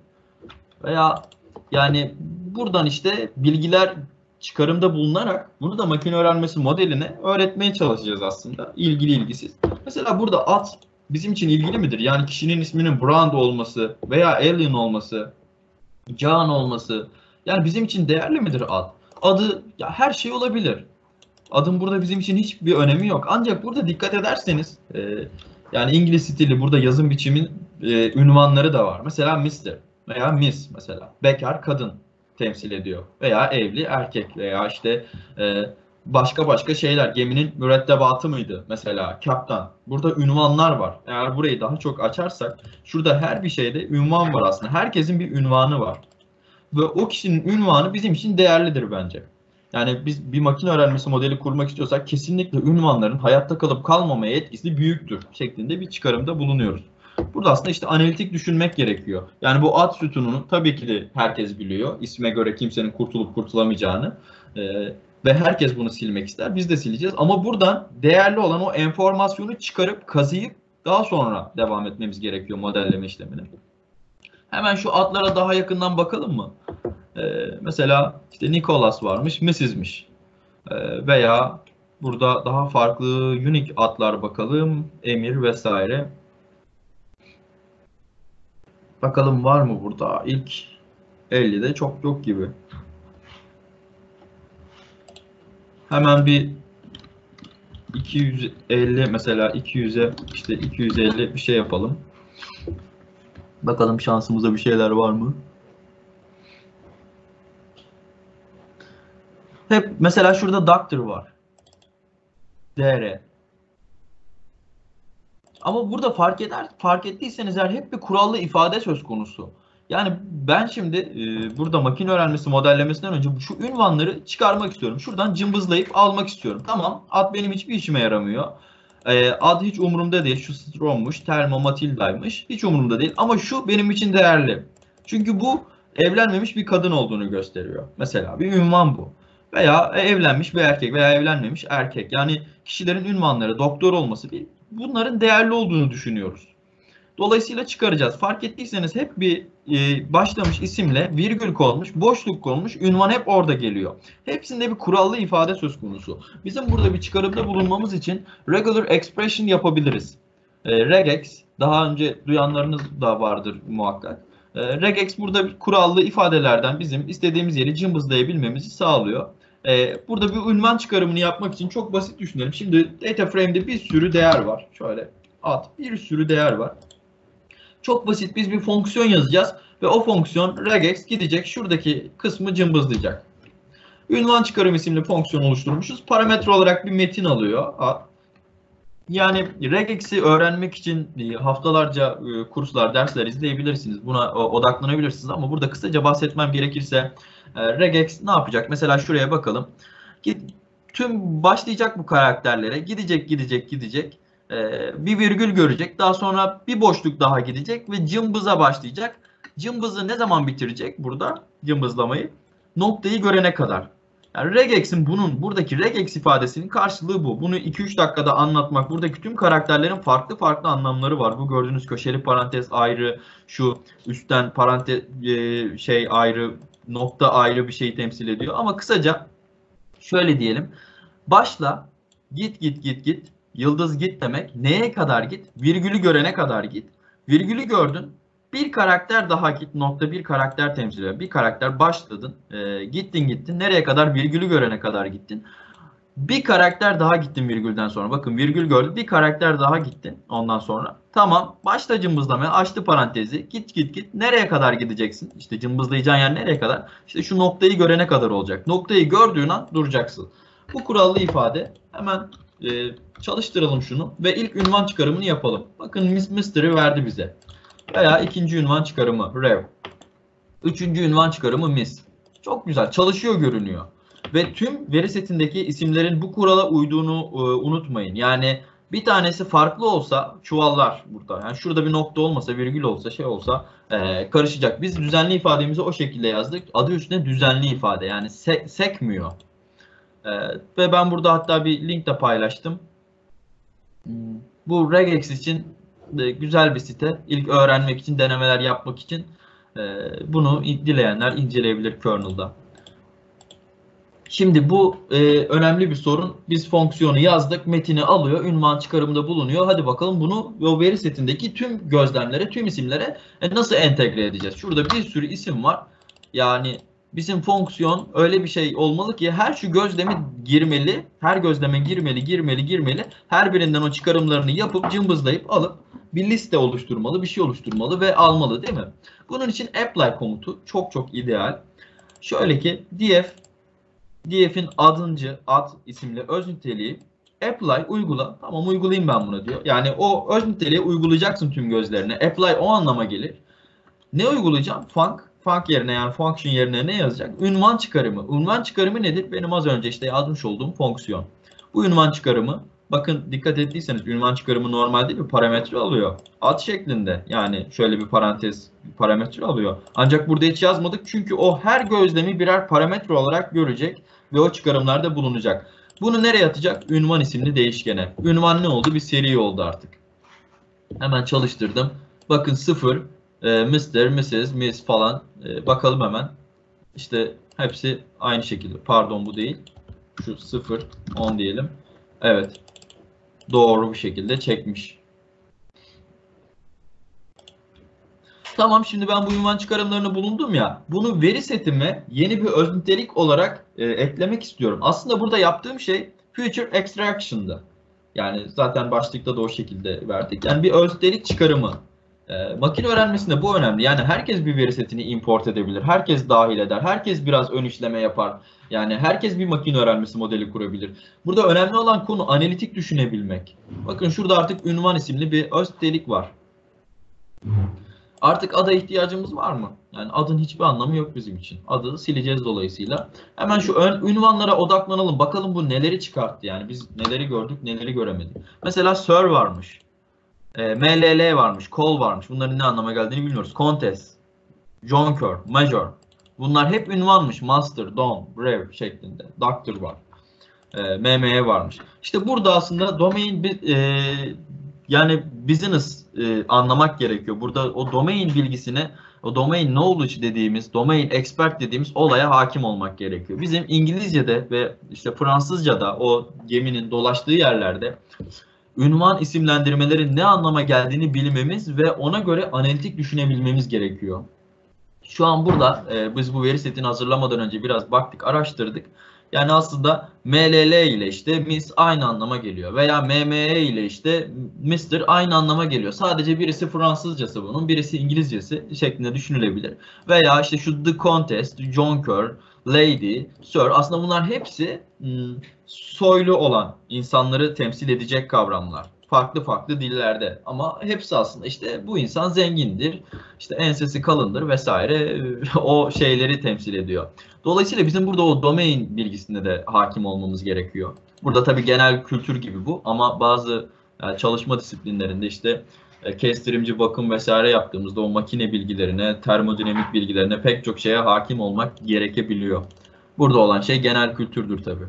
Veya yani buradan işte bilgiler çıkarımda bulunarak bunu da makine öğrenmesi modeline öğretmeye çalışacağız aslında. İlgili ilgisiz. Mesela burada at bizim için ilgili midir? Yani kişinin isminin Brand olması veya Alien olması, Can olması. Yani bizim için değerli midir ad? Adı ya her şey olabilir. Adın burada bizim için hiçbir önemi yok. Ancak burada dikkat ederseniz e, yani İngiliz stili burada yazım biçimin e, ünvanları da var. Mesela mister veya Miss mesela. Bekar kadın temsil ediyor. Veya evli erkek veya işte e, başka başka şeyler. Geminin mürettebatı mıydı mesela? Kaptan. Burada ünvanlar var. Eğer burayı daha çok açarsak şurada her bir şeyde ünvan var aslında. Herkesin bir ünvanı var. Ve o kişinin ünvanı bizim için değerlidir bence. Yani biz bir makine öğrenmesi modeli kurmak istiyorsak kesinlikle ünvanların hayatta kalıp kalmamaya etkisi büyüktür şeklinde bir çıkarımda bulunuyoruz. Burada aslında işte analitik düşünmek gerekiyor. Yani bu ad sütununu tabii ki de herkes biliyor. İsme göre kimsenin kurtulup kurtulamayacağını. Ee, ve herkes bunu silmek ister. Biz de sileceğiz. Ama buradan değerli olan o enformasyonu çıkarıp kazıyıp daha sonra devam etmemiz gerekiyor modelleme işlemine. Hemen şu adlara daha yakından bakalım mı? Ee, mesela işte Nicholas varmış, Miss'miş. Ee, veya burada daha farklı unique adlar bakalım, Emir vesaire. Bakalım var mı burada? İlk ellide çok yok gibi. Hemen bir iki yüz elli mesela iki yüze işte iki yüz elli bir şey yapalım. Bakalım şansımızda bir şeyler var mı? Hep mesela şurada doctor var. D R. Ama burada fark eder, fark ettiyseniz eğer hep bir kurallı ifade söz konusu. Yani ben şimdi e, burada makine öğrenmesi modellemesinden önce şu ünvanları çıkarmak istiyorum. Şuradan cımbızlayıp almak istiyorum. Tamam, ad benim hiçbir işime yaramıyor. E, ad hiç umurumda değil. Şu Strom'muş, Thermo Matilda'ymış. Hiç umurumda değil. Ama şu benim için değerli. Çünkü bu evlenmemiş bir kadın olduğunu gösteriyor. Mesela bir ünvan bu. Veya evlenmiş bir erkek veya evlenmemiş erkek. Yani kişilerin ünvanları, doktor olması, bunların değerli olduğunu düşünüyoruz. Dolayısıyla çıkaracağız. Fark ettiyseniz hep bir e, başlamış isimle virgül konmuş, boşluk konmuş, ünvan hep orada geliyor. Hepsinde bir kurallı ifade söz konusu. Bizim burada bir çıkarımda bulunmamız için regular expression yapabiliriz. E, regex, daha önce duyanlarınız da vardır muhakkak. E, regex burada bir kurallı ifadelerden bizim istediğimiz yeri cımbızlayabilmemizi sağlıyor. E, burada bir ünvan çıkarımını yapmak için çok basit düşünelim. Şimdi data frame'de bir sürü değer var. Şöyle at, bir sürü değer var. Çok basit, biz bir fonksiyon yazacağız ve o fonksiyon regex gidecek şuradaki kısmı cımbızlayacak. Ünvan çıkarım isimli fonksiyon oluşturmuşuz. Parametre olarak bir metin alıyor. Yani regex'i öğrenmek için haftalarca kurslar, dersler izleyebilirsiniz. Buna odaklanabilirsiniz ama burada kısaca bahsetmem gerekirse regex ne yapacak? Mesela şuraya bakalım. Tüm başlayacak bu karakterlere, gidecek, gidecek, gidecek. Bir virgül görecek. Daha sonra bir boşluk daha gidecek ve cımbıza başlayacak. Cımbızı ne zaman bitirecek burada? Cımbızlamayı. Noktayı görene kadar. Yani regex'in bunun, buradaki regex ifadesinin karşılığı bu. Bunu iki üç dakikada anlatmak. Buradaki tüm karakterlerin farklı farklı anlamları var. Bu gördüğünüz köşeli parantez ayrı, şu üstten parantez şey ayrı, nokta ayrı bir şeyi temsil ediyor. Ama kısaca şöyle diyelim. Başla, git git git git. Yıldız git demek. Neye kadar git? Virgülü görene kadar git. Virgülü gördün. Bir karakter daha git. Nokta bir karakter temsil ediyor. Bir karakter başladın. E, gittin gittin. Nereye kadar? Virgülü görene kadar gittin. Bir karakter daha gittin virgülden sonra. Bakın virgül gördün. Bir karakter daha gittin ondan sonra. Tamam. Başla cımbızlamaya. Açtı parantezi. Git git git. Nereye kadar gideceksin? İşte cımbızlayacağın yer nereye kadar? İşte şu noktayı görene kadar olacak. Noktayı gördüğün an duracaksın. Bu kurallı ifade. Hemen e, çalıştıralım şunu ve ilk ünvan çıkarımını yapalım. Bakın Mystery verdi bize. Veya ikinci ünvan çıkarımı Rev. Üçüncü ünvan çıkarımı Miss. Çok güzel. Çalışıyor görünüyor. Ve tüm veri setindeki isimlerin bu kurala uyduğunu e, unutmayın. Yani bir tanesi farklı olsa çuvallar burada. Yani şurada bir nokta olmasa, virgül olsa, şey olsa e, karışacak. Biz düzenli ifademizi o şekilde yazdık. Adı üstünde düzenli ifade. Yani se sekmiyor. E, ve ben burada hatta bir link de paylaştım. Bu regex için e, güzel bir site. İlk öğrenmek için, denemeler yapmak için e, bunu dileyenler inceleyebilir kernel'da. Şimdi bu e, önemli bir sorun. Biz fonksiyonu yazdık, metini alıyor, ünvan çıkarımında bulunuyor. Hadi bakalım bunu o veri setindeki tüm gözlemlere, tüm isimlere e, nasıl entegre edeceğiz? Şurada bir sürü isim var. Yani bizim fonksiyon öyle bir şey olmalı ki her şu gözlemi girmeli, her gözleme girmeli, girmeli, girmeli. Her birinden o çıkarımlarını yapıp, cımbızlayıp alıp bir liste oluşturmalı, bir şey oluşturmalı ve almalı değil mi? Bunun için apply komutu çok çok ideal. Şöyle ki df df'in adıncı ad isimli öz niteliği apply uygula. Tamam uygulayayım ben bunu diyor. Yani o öz niteliği uygulayacaksın tüm gözlerine. Apply o anlama gelir. Ne uygulayacağım? Func. Func yerine yani function yerine ne yazacak? Ünvan çıkarımı. Ünvan çıkarımı nedir? Benim az önce işte yazmış olduğum fonksiyon. Bu ünvan çıkarımı bakın dikkat ettiyseniz ünvan çıkarımı normalde bir parametre alıyor. Ad şeklinde yani şöyle bir parantez bir parametre alıyor. Ancak burada hiç yazmadık çünkü o her gözlemi birer parametre olarak görecek ve o çıkarımlarda bulunacak. Bunu nereye atacak? Ünvan isimli değişkene. Ünvan ne oldu? Bir seri oldu artık. Hemen çalıştırdım. Bakın sıfır, mister, missus, miss falan. Bakalım hemen. İşte hepsi aynı şekilde. Pardon bu değil. Şu sıfır, on diyelim. Evet. Doğru bir şekilde çekmiş. Tamam şimdi ben bu ünvan çıkarımlarını bulundum ya. Bunu veri setime yeni bir öz nitelik olarak e, eklemek istiyorum. Aslında burada yaptığım şey future extraction'dı. Yani zaten başlıkta da o şekilde verdik. Yani bir öz nitelik çıkarımı. E, makine öğrenmesinde bu önemli. Yani herkes bir veri setini import edebilir. Herkes dahil eder. Herkes biraz ön işleme yapar. Yani herkes bir makine öğrenmesi modeli kurabilir. Burada önemli olan konu analitik düşünebilmek. Bakın şurada artık ünvan isimli bir öz nitelik var. Artık ada ihtiyacımız var mı? Yani adın hiçbir anlamı yok bizim için. Adı sileceğiz dolayısıyla. Hemen şu ön ünvanlara odaklanalım. Bakalım bu neleri çıkarttı yani. Biz neleri gördük, neleri göremedik. Mesela Sir varmış. E, M L L varmış. Call varmış. Bunların ne anlama geldiğini bilmiyoruz. Contest, Jonker, Major. Bunlar hep ünvanmış. Master, Don, Brave şeklinde. Doctor var. E, M M E varmış. İşte burada aslında domain bir e, yani business e, anlamak gerekiyor. Burada o domain bilgisine, o domain knowledge dediğimiz, domain expert dediğimiz olaya hakim olmak gerekiyor. Bizim İngilizce'de ve işte Fransızca'da o geminin dolaştığı yerlerde ünvan isimlendirmelerin ne anlama geldiğini bilmemiz ve ona göre analitik düşünebilmemiz gerekiyor. Şu an burada e, biz bu veri setini hazırlamadan önce biraz baktık, araştırdık. Yani aslında M L L ile işte Miss aynı anlama geliyor. Veya M M E ile işte Mister aynı anlama geliyor. Sadece birisi Fransızcası bunun, birisi İngilizcesi şeklinde düşünülebilir. Veya işte şu The Contest, Jonker, Lady, Sir aslında bunlar hepsi hmm, soylu olan insanları temsil edecek kavramlar. Farklı farklı dillerde ama hepsi aslında işte bu insan zengindir, işte ensesi kalındır vesaire o şeyleri temsil ediyor. Dolayısıyla bizim burada o domain bilgisine de hakim olmamız gerekiyor. Burada tabii genel kültür gibi bu ama bazı yani çalışma disiplinlerinde işte kestirimci bakım vesaire yaptığımızda o makine bilgilerine, termodinamik bilgilerine pek çok şeye hakim olmak gerekebiliyor. Burada olan şey genel kültürdür tabii.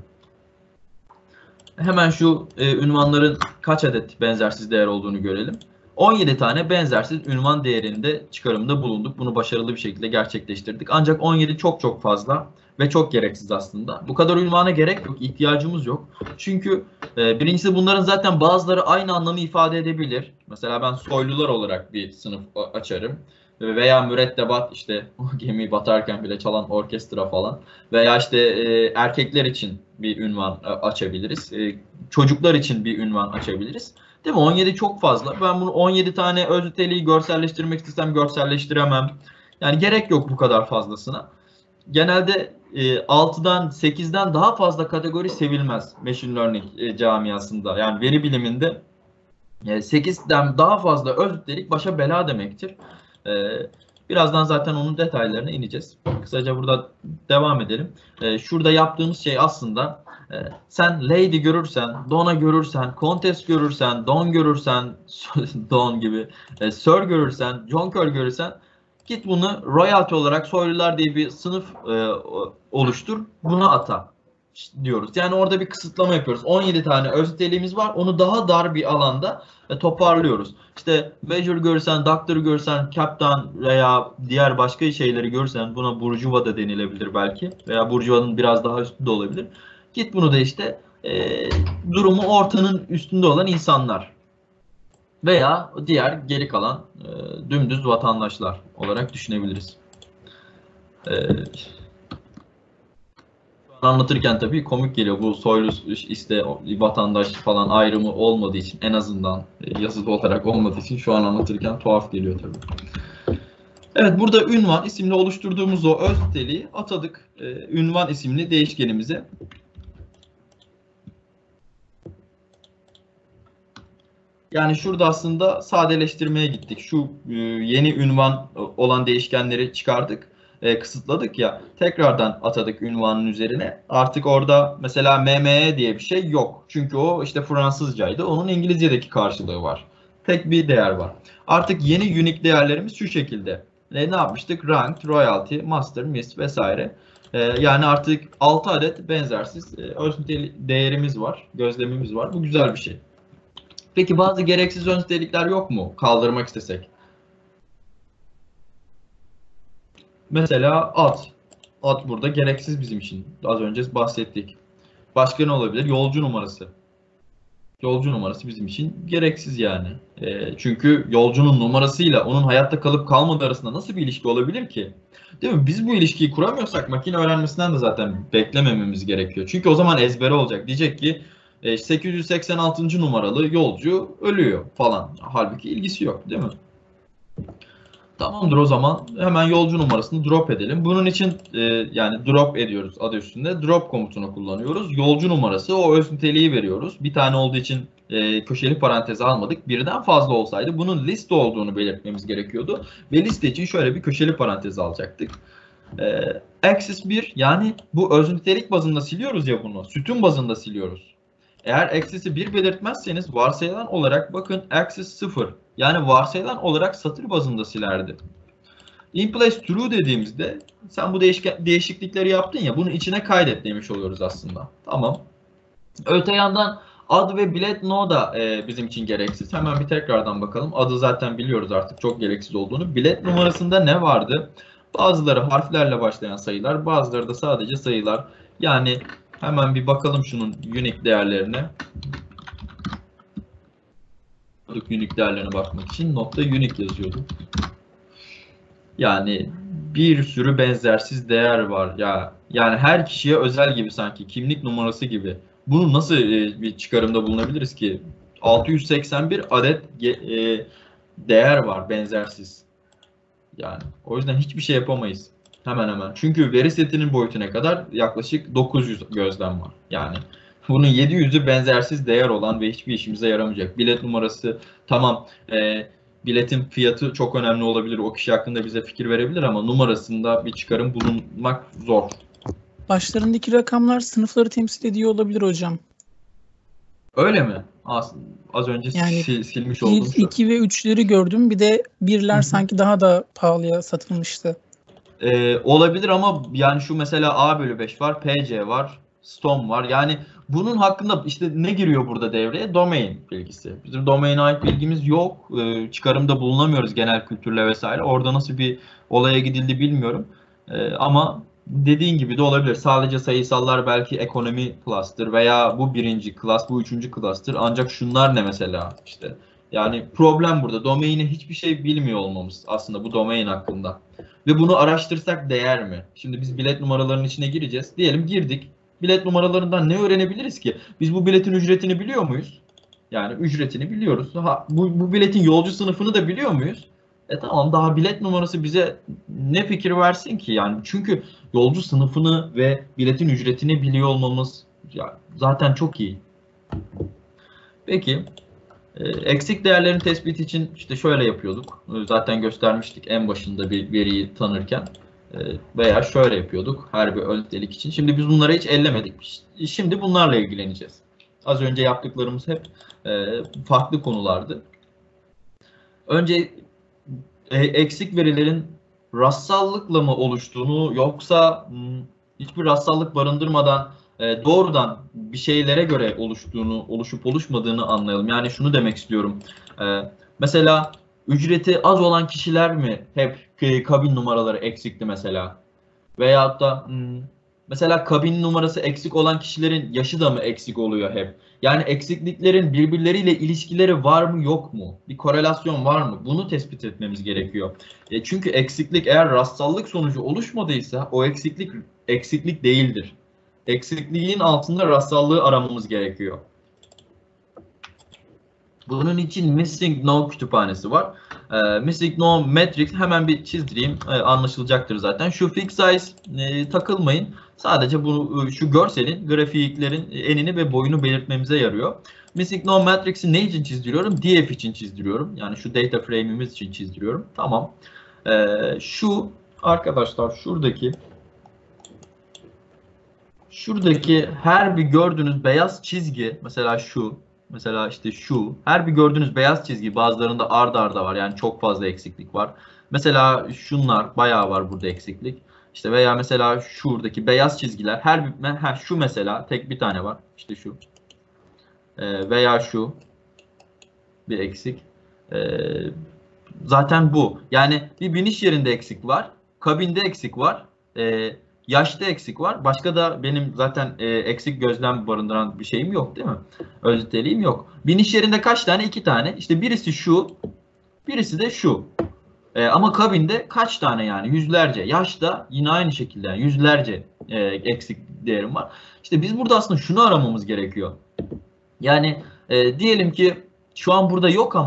Hemen şu e, ünvanların kaç adet benzersiz değer olduğunu görelim. on yedi tane benzersiz ünvan değerinde çıkarımda bulunduk. Bunu başarılı bir şekilde gerçekleştirdik. Ancak on yedi çok çok fazla ve çok gereksiz aslında. Bu kadar ünvana gerek yok, ihtiyacımız yok. Çünkü e, birincisi bunların zaten bazıları aynı anlamı ifade edebilir. Mesela ben soylular olarak bir sınıf açarım. Veya mürettebat işte o gemi batarken bile çalan orkestra falan. Veya işte e, erkekler için bir ünvan açabiliriz. E, çocuklar için bir ünvan açabiliriz. Değil mi? on yedi çok fazla. Ben bunu on yedi tane öz niteliği görselleştirmek istesem görselleştiremem. Yani gerek yok bu kadar fazlasına. Genelde e, altıdan sekizden daha fazla kategori sevilmez machine learning e, camiasında. Yani veri biliminde e, sekizden daha fazla öz nitelik başa bela demektir. E, birazdan zaten onun detaylarına ineceğiz. Kısaca burada devam edelim. E, şurada yaptığımız şey aslında e, sen Lady görürsen, Donna görürsen, Contest görürsen, Don görürsen, Don gibi, e, Sir görürsen, Jonker görürsen git bunu royalty olarak soylular diye bir sınıf e, oluştur, buna ata diyoruz. Yani orada bir kısıtlama yapıyoruz. on yedi tane öz niteliğimiz var. Onu daha dar bir alanda e, toparlıyoruz. İşte Major görsen, Doctor görsen, Captain veya diğer başka şeyleri görsen buna Burjuva da denilebilir belki. Veya Burjuva'nın biraz daha üstünde olabilir. Git bunu da işte e, durumu ortanın üstünde olan insanlar veya diğer geri kalan e, dümdüz vatandaşlar olarak düşünebiliriz. E, anlatırken tabii komik geliyor bu soylu işte vatandaş falan ayrımı olmadığı için en azından yazılı olarak olmadığı için şu an anlatırken tuhaf geliyor tabii. Evet burada ünvan isimli oluşturduğumuz o öz niteliği atadık e, ünvan isimli değişkenimize. Yani şurada aslında sadeleştirmeye gittik. Şu e, yeni ünvan olan değişkenleri çıkardık, e, kısıtladık ya. Tekrardan atadık ünvanın üzerine. Artık orada mesela M M E diye bir şey yok. Çünkü o işte Fransızcaydı. Onun İngilizce'deki karşılığı var. Tek bir değer var. Artık yeni unique değerlerimiz şu şekilde. E, ne yapmıştık? Ranked, royalty, master, miss vesaire. E, yani artık altı adet benzersiz e, öz değerimiz var, gözlemimiz var. Bu güzel bir şey. Peki bazı gereksiz öz nitelikler yok mu kaldırmak istesek? Mesela ad. Ad burada gereksiz bizim için. Az önce bahsettik. Başka ne olabilir? Yolcu numarası. Yolcu numarası bizim için gereksiz yani. E, çünkü yolcunun numarasıyla onun hayatta kalıp kalmadığı arasında nasıl bir ilişki olabilir ki? Değil mi? Biz bu ilişkiyi kuramıyorsak makine öğrenmesinden de zaten beklemememiz gerekiyor. Çünkü o zaman ezbere olacak. Diyecek ki sekiz yüz seksen altıncı numaralı yolcu ölüyor falan. Halbuki ilgisi yok değil mi? Tamamdır, o zaman hemen yolcu numarasını drop edelim. Bunun için e, yani drop ediyoruz adı üstünde. Drop komutunu kullanıyoruz. Yolcu numarası, o öz niteliği veriyoruz. Bir tane olduğu için e, köşeli paranteze almadık. Birden fazla olsaydı bunun liste olduğunu belirtmemiz gerekiyordu. Ve liste için şöyle bir köşeli parantez alacaktık. E, Axis bir, yani bu öz nitelik bazında siliyoruz ya bunu. Sütun bazında siliyoruz. Eğer axis'i bir belirtmezseniz varsayılan olarak bakın axis sıfır. Yani varsayılan olarak satır bazında silerdi. In place true dediğimizde sen bu değişiklikleri yaptın ya, bunu içine kaydet demiş oluyoruz aslında. Tamam. Öte yandan ad ve bilet no da e, bizim için gereksiz. Hemen bir tekrardan bakalım. Adı zaten biliyoruz artık çok gereksiz olduğunu. Bilet numarasında ne vardı? Bazıları harflerle başlayan sayılar, bazıları da sadece sayılar. Yani hemen bir bakalım şunun unique değerlerine. Unique değerlerine bakmak için notta unique yazıyorduk. Yani bir sürü benzersiz değer var ya. Yani her kişiye özel gibi, sanki kimlik numarası gibi. Bunu nasıl e, bir çıkarımda bulunabiliriz ki? altı yüz seksen bir adet e, değer var benzersiz. Yani o yüzden hiçbir şey yapamayız. Hemen hemen. Çünkü veri setinin boyutu ne kadar? Yaklaşık dokuz yüz gözlem var. Yani bunun yedi yüzü benzersiz değer olan ve hiçbir işimize yaramayacak. Bilet numarası tamam. E, biletin fiyatı çok önemli olabilir. O kişi hakkında bize fikir verebilir ama numarasında bir çıkarım bulunmak zor. Başlarındaki rakamlar sınıfları temsil ediyor olabilir hocam. Öyle mi? Az, az önce yani sil, silmiş oldum. bir, iki ve üçleri gördüm. Bir de birler Hı-hı. sanki daha da pahalıya satılmıştı. Ee, olabilir ama yani şu mesela A bölü beş var, P C var, Stom var. Yani bunun hakkında işte ne giriyor burada devreye? Domain bilgisi. Bizim domain'e ait bilgimiz yok. Ee, çıkarımda bulunamıyoruz genel kültürle vesaire. Orada nasıl bir olaya gidildi bilmiyorum. Ee, ama dediğin gibi de olabilir. Sadece sayısallar belki ekonomi class'tır veya bu birinci class, bu üçüncü class'tır. Ancak şunlar ne mesela işte. Yani problem burada. Domain'e hiçbir şey bilmiyor olmamız aslında bu domain hakkında. Ve bunu araştırsak değer mi? Şimdi biz bilet numaralarının içine gireceğiz. Diyelim girdik. Bilet numaralarından ne öğrenebiliriz ki? Biz bu biletin ücretini biliyor muyuz? Yani ücretini biliyoruz. Ha, bu, bu biletin yolcu sınıfını da biliyor muyuz? E tamam, daha bilet numarası bize ne fikir versin ki? Yani çünkü yolcu sınıfını ve biletin ücretini biliyor olmamız ya, zaten çok iyi. Peki. Eksik değerlerin tespiti için işte şöyle yapıyorduk. Zaten göstermiştik en başında bir veriyi tanırken. Veya şöyle yapıyorduk her bir özellik için. Şimdi biz bunları hiç ellemedik. Şimdi bunlarla ilgileneceğiz. Az önce yaptıklarımız hep farklı konulardı. Önce eksik verilerin rastsallıkla mı oluştuğunu yoksa hiçbir rastsallık barındırmadan doğrudan bir şeylere göre oluştuğunu, oluşup oluşmadığını anlayalım. Yani şunu demek istiyorum. Mesela ücreti az olan kişiler mi hep kabin numaraları eksikti mesela? Veyahut da mesela kabin numarası eksik olan kişilerin yaşı da mı eksik oluyor hep? Yani eksikliklerin birbirleriyle ilişkileri var mı yok mu? Bir korelasyon var mı? Bunu tespit etmemiz gerekiyor. E çünkü eksiklik eğer rastsallık sonucu oluşmadıysa o eksiklik eksiklik değildir. Eksikliğin altında rastsallığı aramamız gerekiyor. Bunun için Missing No kütüphanesi var. E, Missing No Matrix hemen bir çizdireyim. E, anlaşılacaktır zaten. Şu fix size e, takılmayın. Sadece bu şu görselin, grafiklerin enini ve boyunu belirtmemize yarıyor. Missing No Matrix'i ne için çizdiriyorum? D F için çizdiriyorum. Yani şu data frame'imiz için çizdiriyorum. Tamam. E, şu arkadaşlar şuradaki Şuradaki her bir gördüğünüz beyaz çizgi, mesela şu, mesela işte şu, her bir gördüğünüz beyaz çizgi bazılarında arda arda var. Yani çok fazla eksiklik var. Mesela şunlar bayağı var burada eksiklik. İşte veya mesela şuradaki beyaz çizgiler her bir, ha, şu mesela tek bir tane var. İşte şu. Ee, veya şu bir eksik. Ee, zaten bu. Yani bir biniş yerinde eksik var. Kabinde eksik var. Ee, Yaşta eksik var. Başka da benim zaten e, eksik gözlem barındıran bir şeyim yok değil mi? Öz niteliğim yok. Biniş yerinde kaç tane? İki tane. İşte birisi şu. Birisi de şu. E, ama kabinde kaç tane yani? Yüzlerce. Yaşta yine aynı şekilde yani yüzlerce e, eksik değerim var. İşte biz burada aslında şunu aramamız gerekiyor. Yani e, diyelim ki şu an burada yok ama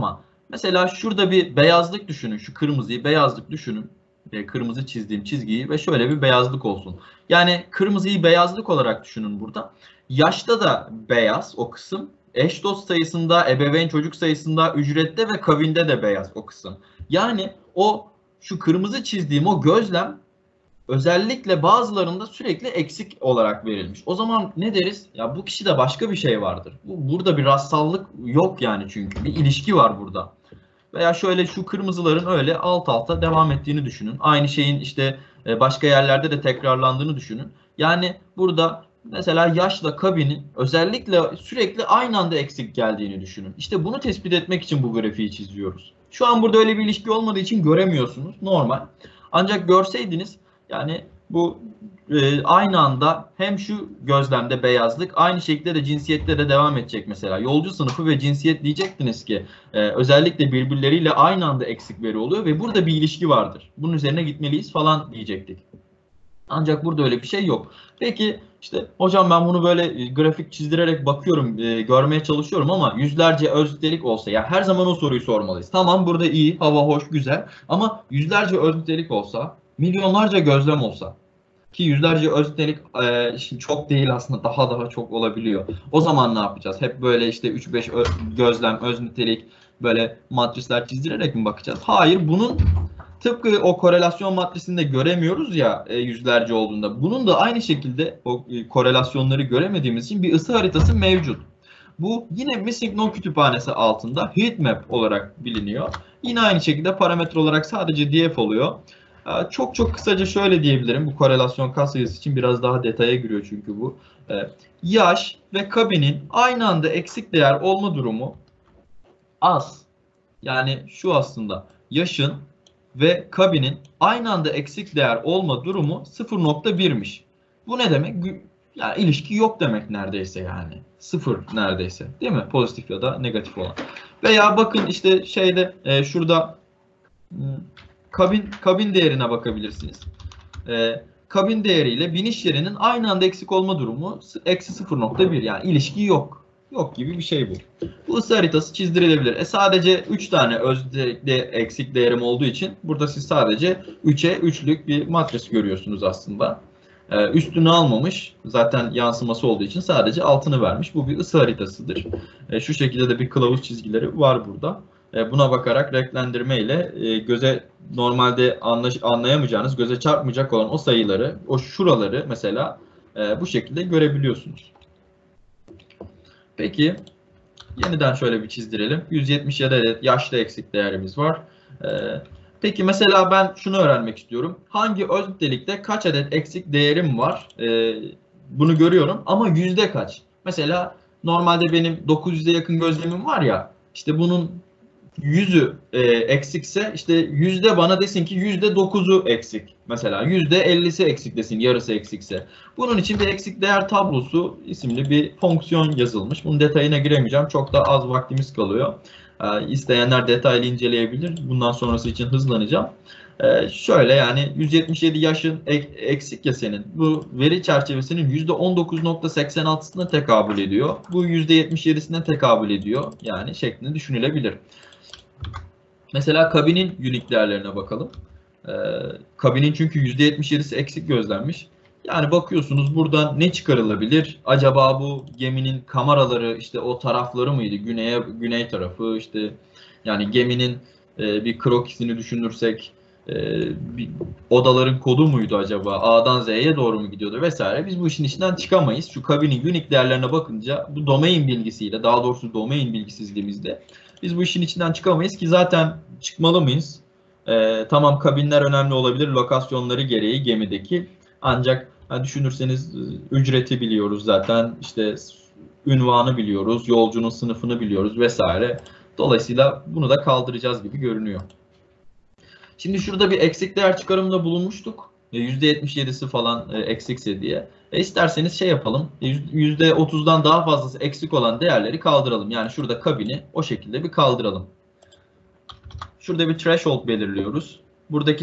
Mesela şurada bir beyazlık düşünün. Şu kırmızıyı beyazlık düşünün. E, kırmızı çizdiğim çizgiyi ve şöyle bir beyazlık olsun. Yani kırmızıyı beyazlık olarak düşünün burada. Yaşta da beyaz o kısım. Eş dost sayısında, ebeveyn çocuk sayısında, ücrette ve kavinde de beyaz o kısım. Yani o şu kırmızı çizdiğim o gözlem özellikle bazılarında sürekli eksik olarak verilmiş. O zaman ne deriz? Ya bu kişide başka bir şey vardır. Bu, burada bir rastsallık yok yani çünkü. Bir ilişki var burada. Veya şöyle şu kırmızıların öyle alt alta devam ettiğini düşünün. Aynı şeyin işte başka yerlerde de tekrarlandığını düşünün. Yani burada mesela yaşla kabinin özellikle sürekli aynı anda eksik geldiğini düşünün. İşte bunu tespit etmek için bu grafiği çiziyoruz. Şu an burada öyle bir ilişki olmadığı için göremiyorsunuz. Normal. Ancak görseydiniz yani bu e, aynı anda hem şu gözlemde beyazlık aynı şekilde de cinsiyette de devam edecek mesela. Yolcu sınıfı ve cinsiyet diyecektiniz ki e, özellikle birbirleriyle aynı anda eksik veri oluyor ve burada bir ilişki vardır. Bunun üzerine gitmeliyiz falan diyecektik. Ancak burada öyle bir şey yok. Peki işte hocam ben bunu böyle e, grafik çizdirerek bakıyorum, e, görmeye çalışıyorum ama yüzlerce öznitelik olsa ya her zaman o soruyu sormalıyız. Tamam burada iyi, hava hoş, güzel ama yüzlerce öznitelik olsa, milyonlarca gözlem olsa ki yüzlerce öznitelik e, şimdi çok değil aslında daha daha çok olabiliyor. O zaman ne yapacağız? Hep böyle işte üç beş gözlem, öznitelik böyle matrisler çizdirerek mi bakacağız? Hayır, bunun tıpkı o korelasyon matrisinde göremiyoruz ya e, yüzlerce olduğunda. Bunun da aynı şekilde o e, korelasyonları göremediğimiz için bir ısı haritası mevcut. Bu yine Missing No kütüphanesi altında heatmap olarak biliniyor. Yine aynı şekilde parametre olarak sadece D F oluyor. E, çok çok kısaca şöyle diyebilirim. Bu korelasyon katsayısı için biraz daha detaya giriyor çünkü bu. E, yaş ve kabinin aynı anda eksik değer olma durumu az. Yani şu aslında yaşın ve kabinin aynı anda eksik değer olma durumu sıfır nokta bir'miş. Bu ne demek? Yani ilişki yok demek neredeyse yani. Sıfır neredeyse. Değil mi? Pozitif ya da negatif olan. Veya bakın işte şeyde e, şurada kabin kabin değerine bakabilirsiniz. E, kabin değeriyle biniş yerinin aynı anda eksik olma durumu eksi sıfır nokta bir. Yani ilişki yok. Yok gibi bir şey bu. Bu ısı haritası çizdirilebilir. E sadece üç tane özellikle eksik değerim olduğu için burada siz sadece üçe üçlük bir matris görüyorsunuz aslında. Ee, üstünü almamış. Zaten yansıması olduğu için sadece altını vermiş. Bu bir ısı haritasıdır. E, şu şekilde de bir kılavuz çizgileri var burada. E, buna bakarak renklendirme ile e, göze normalde anlayamayacağınız, göze çarpmayacak olan o sayıları, o şuraları mesela e, bu şekilde görebiliyorsunuz. Peki yeniden şöyle bir çizdirelim. yüz yetmiş yedi adet yaşlı eksik değerimiz var. Ee, peki mesela ben şunu öğrenmek istiyorum. Hangi öznitelikte kaç adet eksik değerim var? Ee, bunu görüyorum ama yüzde kaç? Mesela normalde benim dokuz yüze yakın gözlemim var ya. İşte bunun yüzü e, eksikse işte yüzde bana desin ki yüzde dokuzu eksik. Mesela yüzde ellisi eksik desin, yarısı eksikse. Bunun için bir eksik değer tablosu isimli bir fonksiyon yazılmış. Bunun detayına giremeyeceğim. Çok da az vaktimiz kalıyor. E, isteyenler detaylı inceleyebilir. Bundan sonrası için hızlanacağım. E, şöyle yani yüz yetmiş yedi yaşın ek, eksik ya senin. Bu veri çerçevesinin yüzde on dokuz nokta seksen altısına tekabül ediyor. Bu yüzde yetmiş yedisine tekabül ediyor. Yani şeklinde düşünülebilir. Mesela kabinin unique değerlerine bakalım. Ee, kabinin çünkü yüzde yetmiş yedisi eksik gözlenmiş. Yani bakıyorsunuz buradan ne çıkarılabilir? Acaba bu geminin kameraları işte o tarafları mıydı? Güneye güney tarafı işte yani geminin e, bir krokisini düşünürsek e, bir, odaların kodu muydu acaba? A'dan Z'ye doğru mu gidiyordu vesaire. Biz bu işin içinden çıkamayız. Şu kabinin unique değerlerine bakınca bu domain bilgisiyle daha doğrusu domain bilgisizliğimizde biz bu işin içinden çıkamayız ki zaten çıkmalı mıyız? Ee, tamam kabinler önemli olabilir lokasyonları gereği gemideki. Ancak yani düşünürseniz ücreti biliyoruz zaten işte ünvanı biliyoruz, yolcunun sınıfını biliyoruz vesaire. Dolayısıyla bunu da kaldıracağız gibi görünüyor. Şimdi şurada bir eksik değer çıkarımında bulunmuştuk. yüzde yetmiş yedisi falan eksikse diye. E isterseniz şey yapalım. yüzde otuzdan daha fazlası eksik olan değerleri kaldıralım. Yani şurada kabini o şekilde bir kaldıralım. Şurada bir threshold belirliyoruz. Buradaki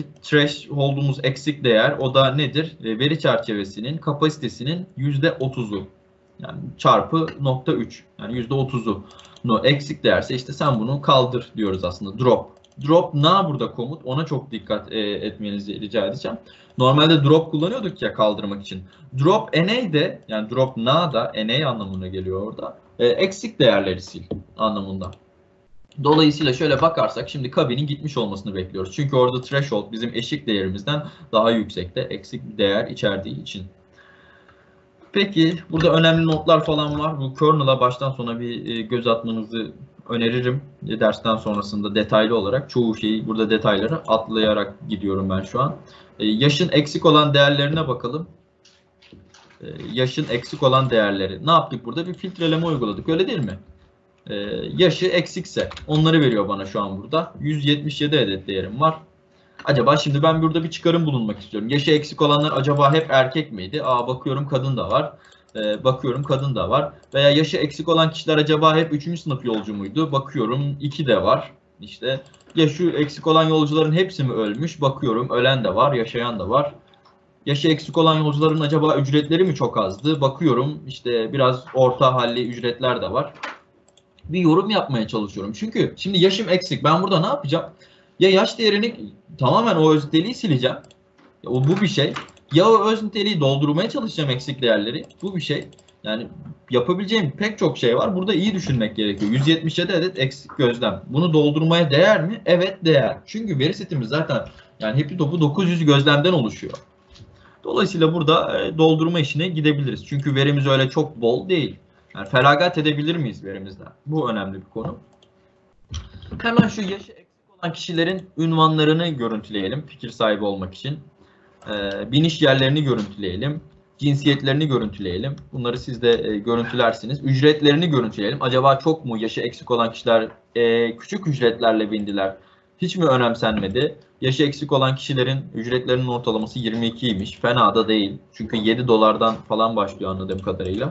threshold'umuz eksik değer. O da nedir? Veri çerçevesinin kapasitesinin yüzde otuzu. Yani çarpı nokta üç. Yani yüzde otuzu eksik değerse işte sen bunu kaldır diyoruz aslında. Drop. Drop na burada komut. Ona çok dikkat e, etmenizi rica edeceğim. Normalde drop kullanıyorduk ya kaldırmak için. Drop na de yani drop na da na anlamına geliyor orada. E, eksik değerleri sil anlamında. Dolayısıyla şöyle bakarsak şimdi kabinin gitmiş olmasını bekliyoruz. Çünkü orada threshold bizim eşik değerimizden daha yüksekte. Eksik bir değer içerdiği için. Peki burada önemli notlar falan var. Bu kernel'a baştan sona bir göz atmanızı öneririm. Dersten sonrasında detaylı olarak çoğu şeyi burada detayları atlayarak gidiyorum ben şu an. Yaşın eksik olan değerlerine bakalım. Yaşın eksik olan değerleri. Ne yaptık burada? Bir filtreleme uyguladık. Öyle değil mi? Yaşı eksikse onları veriyor bana şu an burada. yüz yetmiş yedi adet değerim var. Acaba şimdi ben burada bir çıkarım bulunmak istiyorum. Yaşı eksik olanlar acaba hep erkek miydi? Aa bakıyorum kadın da var. Ee, bakıyorum kadın da var. Veya yaşı eksik olan kişiler acaba hep üçüncü sınıf yolcu muydu? Bakıyorum iki de var. İşte yaşı eksik olan yolcuların hepsi mi ölmüş? Bakıyorum ölen de var, yaşayan da var. Yaşı eksik olan yolcuların acaba ücretleri mi çok azdı? Bakıyorum işte biraz orta halli ücretler de var. Bir yorum yapmaya çalışıyorum. Çünkü şimdi yaşım eksik. Ben burada ne yapacağım? Ya yaş değerini tamamen o özniteliği sileceğim. Ya o bu bir şey. Ya o özniteliği doldurmaya çalışacağım eksik değerleri. Bu bir şey. Yani yapabileceğim pek çok şey var. Burada iyi düşünmek gerekiyor. yüz yetmiş yedi adet eksik gözlem. Bunu doldurmaya değer mi? Evet değer. Çünkü veri setimiz zaten yani hepi topu dokuz yüz gözlemden oluşuyor. Dolayısıyla burada doldurma işine gidebiliriz. Çünkü verimiz öyle çok bol değil. Yani feragat edebilir miyiz verimizden? Bu önemli bir konu. Hemen şu yaşı eksik olan kişilerin ünvanlarını görüntüleyelim fikir sahibi olmak için. Ee, biniş yerlerini görüntüleyelim. Cinsiyetlerini görüntüleyelim. Bunları siz de e, görüntülersiniz. Ücretlerini görüntüleyelim. Acaba çok mu yaşı eksik olan kişiler e, küçük ücretlerle bindiler? Hiç mi önemsenmedi? Yaşı eksik olan kişilerin ücretlerinin ortalaması yirmi ikiymiş. Fena da değil. Çünkü yedi dolardan falan başlıyor anladığım kadarıyla.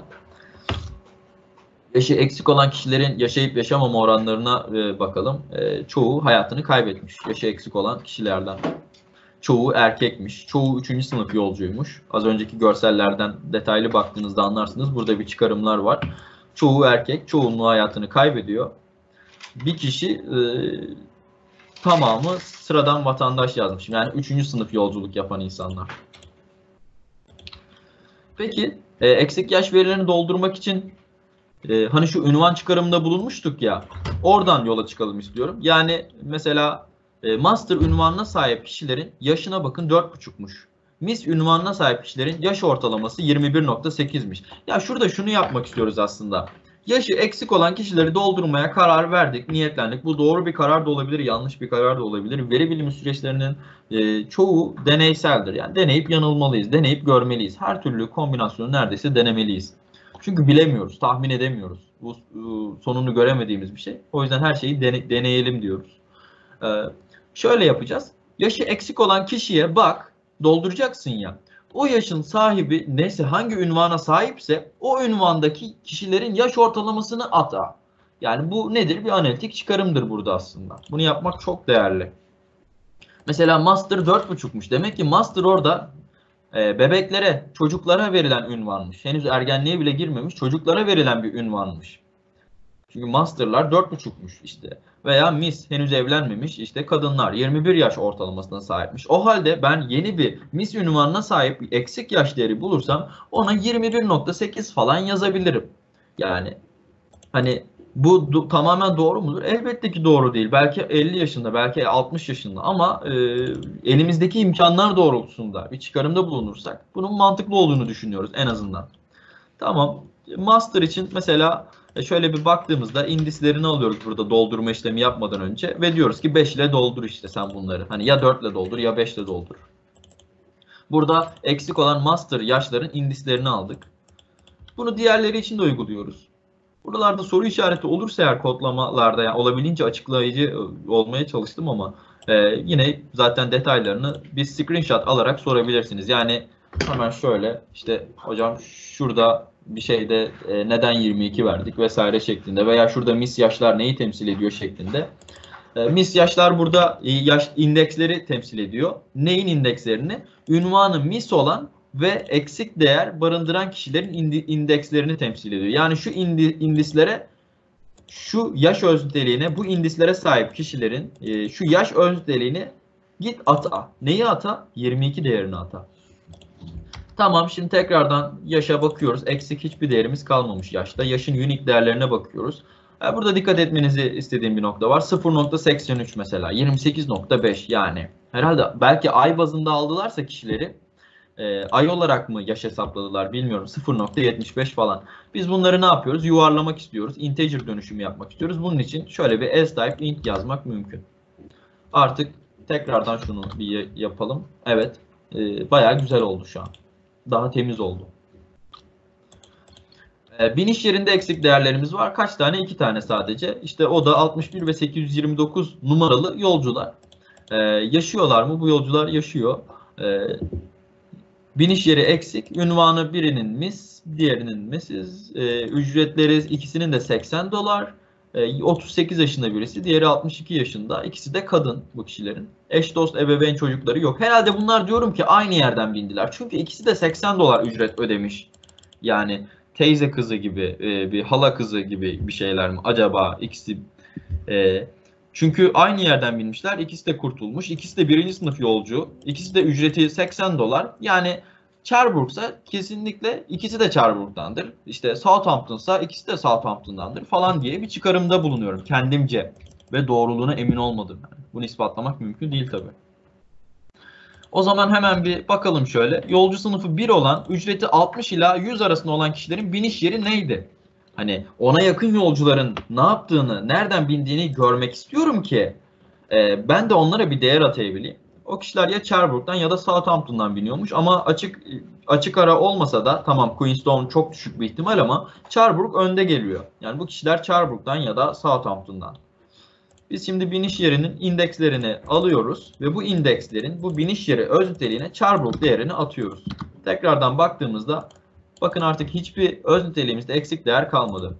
Yaşı eksik olan kişilerin yaşayıp yaşamama oranlarına e, bakalım. E, çoğu hayatını kaybetmiş. Yaşı eksik olan kişilerden. Çoğu erkekmiş. Çoğu üçüncü sınıf yolcuymuş. Az önceki görsellerden detaylı baktığınızda anlarsınız. Burada bir çıkarımlar var. Çoğu erkek, çoğunluğu hayatını kaybediyor. Bir kişi e, tamamı sıradan vatandaş yazmış. Yani üçüncü sınıf yolculuk yapan insanlar. Peki e, eksik yaş verilerini doldurmak için Ee, hani şu ünvan çıkarımında bulunmuştuk ya, oradan yola çıkalım istiyorum. Yani mesela e, master ünvanına sahip kişilerin yaşına bakın dört buçukmuş. Miss ünvanına sahip kişilerin yaş ortalaması yirmi bir nokta sekizmiş. Ya şurada şunu yapmak istiyoruz aslında. Yaşı eksik olan kişileri doldurmaya karar verdik, niyetlendik. Bu doğru bir karar da olabilir, yanlış bir karar da olabilir. Veri bilimi süreçlerinin e, çoğu deneyseldir. Yani deneyip yanılmalıyız, deneyip görmeliyiz. Her türlü kombinasyonu neredeyse denemeliyiz. Çünkü bilemiyoruz, tahmin edemiyoruz. Bu sonunu göremediğimiz bir şey. O yüzden her şeyi dene, deneyelim diyoruz. Ee, şöyle yapacağız. Yaşı eksik olan kişiye bak, dolduracaksın ya. O yaşın sahibi neyse hangi ünvana sahipse o ünvandaki kişilerin yaş ortalamasını ata. Yani bu nedir? Bir analitik çıkarımdır burada aslında. Bunu yapmak çok değerli. Mesela master dört buçukmuş. Demek ki master orada bebeklere, çocuklara verilen ünvanmış. Henüz ergenliğe bile girmemiş çocuklara verilen bir ünvanmış. Çünkü masterlar dört buçukmuş işte. Veya miss henüz evlenmemiş işte kadınlar yirmi bir yaş ortalamasına sahipmiş. O halde ben yeni bir miss ünvanına sahip bir eksik yaş değeri bulursam ona yirmi bir nokta sekiz falan yazabilirim. Yani hani bu do- tamamen doğru mudur? Elbette ki doğru değil. Belki elli yaşında, belki altmış yaşında ama e, elimizdeki imkanlar doğrultusunda bir çıkarımda bulunursak bunun mantıklı olduğunu düşünüyoruz en azından. Tamam. Master için mesela şöyle bir baktığımızda indislerini alıyoruz burada doldurma işlemi yapmadan önce ve diyoruz ki beş ile doldur işte sen bunları. Hani ya dört ile doldur ya beş ile doldur. Burada eksik olan master yaşların indislerini aldık. Bunu diğerleri için de uyguluyoruz. Buralarda soru işareti olursa eğer kodlamalarda yani olabildiğince açıklayıcı olmaya çalıştım ama e, yine zaten detaylarını bir screenshot alarak sorabilirsiniz. Yani hemen şöyle işte hocam şurada bir şeyde e, neden yirmi iki verdik vesaire şeklinde veya şurada miss yaşlar neyi temsil ediyor şeklinde. E, miss yaşlar burada e, yaş indeksleri temsil ediyor. Neyin indekslerini? Ünvanı miss olan ve eksik değer barındıran kişilerin indekslerini temsil ediyor. Yani şu indislere, şu yaş özniteliğine, bu indislere sahip kişilerin e, şu yaş özniteliğini git ata. Neyi ata? yirmi iki değerini ata. Tamam, şimdi tekrardan yaşa bakıyoruz. Eksik hiçbir değerimiz kalmamış yaşta. Yaşın unique değerlerine bakıyoruz. Burada dikkat etmenizi istediğim bir nokta var. sıfır nokta seksen üç mesela. yirmi sekiz nokta beş yani. Herhalde belki ay bazında aldılarsa kişileri e, ay olarak mı yaş hesapladılar bilmiyorum. sıfır nokta yetmiş beş falan. Biz bunları ne yapıyoruz? Yuvarlamak istiyoruz. Integer dönüşümü yapmak istiyoruz. Bunun için şöyle bir s-type int yazmak mümkün. Artık tekrardan şunu bir yapalım. Evet. E, bayağı güzel oldu şu an. Daha temiz oldu. E, biniş yerinde eksik değerlerimiz var. Kaç tane? iki tane sadece. İşte o da altmış bir ve sekiz yüz yirmi dokuz numaralı yolcular. E, yaşıyorlar mı? Bu yolcular yaşıyor. E, biniş yeri eksik. Ünvanı birinin Miss, diğerinin Missus E, ücretleri ikisinin de seksen dolar. E, otuz sekiz yaşında birisi, diğeri altmış iki yaşında. İkisi de kadın bu kişilerin. Eş, dost, ebeveyn çocukları yok. Herhalde bunlar diyorum ki aynı yerden bindiler. Çünkü ikisi de seksen dolar ücret ödemiş. Yani teyze kızı gibi, e, bir hala kızı gibi bir şeyler mi? Acaba ikisi... E, çünkü aynı yerden binmişler. İkisi de kurtulmuş. İkisi de birinci sınıf yolcu. İkisi de ücreti seksen dolar. Yani Cherbourg'sa kesinlikle ikisi de Cherbourg'dandır. İşte Southampton'sa ikisi de Southampton'dandır falan diye bir çıkarımda bulunuyorum kendimce. Ve doğruluğuna emin olmadım. Yani. Bunu ispatlamak mümkün değil tabii. O zaman hemen bir bakalım şöyle. Yolcu sınıfı bir olan, ücreti altmış ila yüz arasında olan kişilerin biniş yeri neydi? Hani ona yakın yolcuların ne yaptığını, nereden bindiğini görmek istiyorum ki e, ben de onlara bir değer atayabileyim. O kişiler ya Cherbourg'dan ya da Southampton'dan biniyormuş ama açık açık ara olmasa da tamam Queenstown çok düşük bir ihtimal ama Cherbourg önde geliyor. Yani bu kişiler Cherbourg'dan ya da Southampton'dan. Biz şimdi biniş yerinin indekslerini alıyoruz ve bu indekslerin bu biniş yeri öz niteliğine Cherbourg değerini atıyoruz. Tekrardan baktığımızda bakın artık hiçbir öz niteliğimizde eksik değer kalmadı.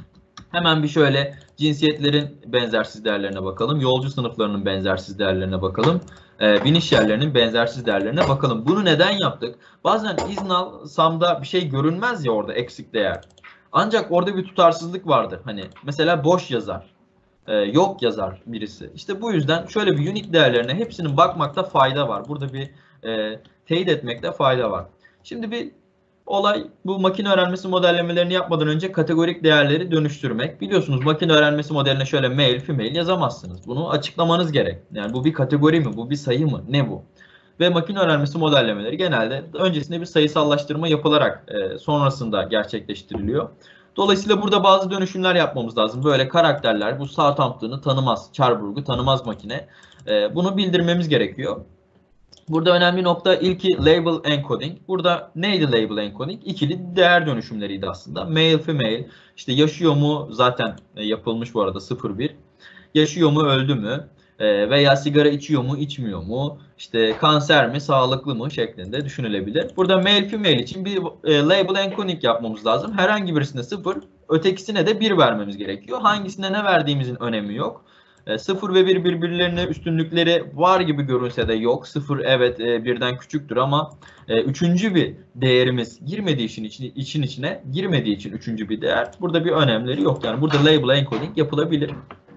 Hemen bir şöyle cinsiyetlerin benzersiz değerlerine bakalım. Yolcu sınıflarının benzersiz değerlerine bakalım. E, biniş yerlerinin benzersiz değerlerine bakalım. Bunu neden yaptık? Bazen izin alsamda bir şey görünmez ya orada eksik değer. Ancak orada bir tutarsızlık vardır. Hani mesela boş yazar. E, yok yazar birisi. İşte bu yüzden şöyle bir unique değerlerine hepsinin bakmakta fayda var. Burada bir e, teyit etmekte fayda var. Şimdi bir olay bu makine öğrenmesi modellemelerini yapmadan önce kategorik değerleri dönüştürmek. Biliyorsunuz makine öğrenmesi modeline şöyle male, female yazamazsınız. Bunu açıklamanız gerek. Yani bu bir kategori mi? Bu bir sayı mı? Ne bu? Ve makine öğrenmesi modellemeleri genelde öncesinde bir sayısallaştırma yapılarak e, sonrasında gerçekleştiriliyor. Dolayısıyla burada bazı dönüşümler yapmamız lazım. Böyle karakterler bu Southampton'ı tanımaz, Cherbourg'u tanımaz makine. E, bunu bildirmemiz gerekiyor. Burada önemli nokta ilki label encoding. Burada neydi label encoding? İkili değer dönüşümleriydi aslında. Male, female, işte yaşıyor mu zaten yapılmış bu arada sıfır bir. Yaşıyor mu, öldü mü? Veya sigara içiyor mu, içmiyor mu? İşte kanser mi, sağlıklı mı şeklinde düşünülebilir. Burada male, female için bir label encoding yapmamız lazım. Herhangi birisine sıfır, ötekisine de bir vermemiz gerekiyor. Hangisine ne verdiğimizin önemi yok. sıfır ve bir birbirlerine üstünlükleri var gibi görünse de yok. sıfır evet birden küçüktür ama üçüncü bir değerimiz girmediği için için içine girmediği için üçüncü bir değer. Burada bir önemleri yok. Yani burada label encoding yapılabilir.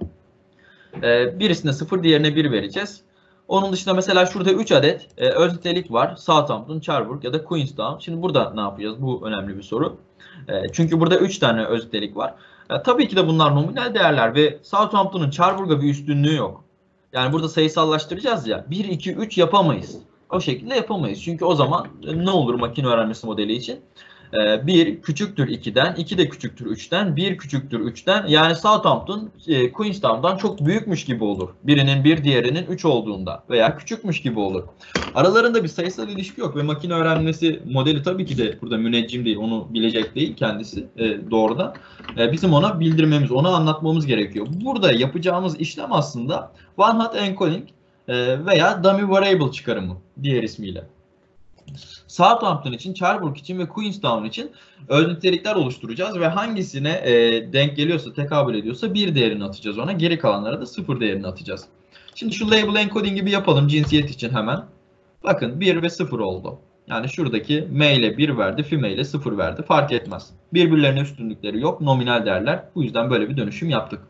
Birisine sıfır, diğerine bir vereceğiz. Onun dışında mesela şurada üç adet öz nitelik var. Southampton, Cherbourg ya da Queenstown. Şimdi burada ne yapacağız? Bu önemli bir soru. Çünkü burada üç tane öz nitelik var. Ya, tabii ki de bunlar nominal değerler ve Southampton'un Cherbourg'a bir üstünlüğü yok. Yani burada sayısallaştıracağız ya. bir, iki, üç yapamayız. O şekilde yapamayız. Çünkü o zaman ne olur makine öğrenmesi modeli için? bir küçüktür iki'den, iki de küçüktür üç'ten, bir küçüktür üç'ten. Yani Southampton Queenstown'dan çok büyükmüş gibi olur. Birinin bir, diğerinin üç olduğunda veya küçükmüş gibi olur. Aralarında bir sayısal ilişki yok ve makine öğrenmesi modeli tabii ki de burada müneccim değil, onu bilecek değil kendisi e, doğrudan. E, bizim ona bildirmemiz, ona anlatmamız gerekiyor. Burada yapacağımız işlem aslında one hot encoding e, veya dummy variable çıkarımı diğer ismiyle. Southampton için, Cherbourg için ve Queenstown için öz nitelikler oluşturacağız ve hangisine e, denk geliyorsa, tekabül ediyorsa bir değerini atacağız ona. Geri kalanlara da sıfır değerini atacağız. Şimdi şu label encoding'i bir yapalım cinsiyet için hemen. Bakın bir ve sıfır oldu. Yani şuradaki M ile bir verdi, FİME ile sıfır verdi. Fark etmez. Birbirlerine üstünlükleri yok. Nominal değerler. Bu yüzden böyle bir dönüşüm yaptık.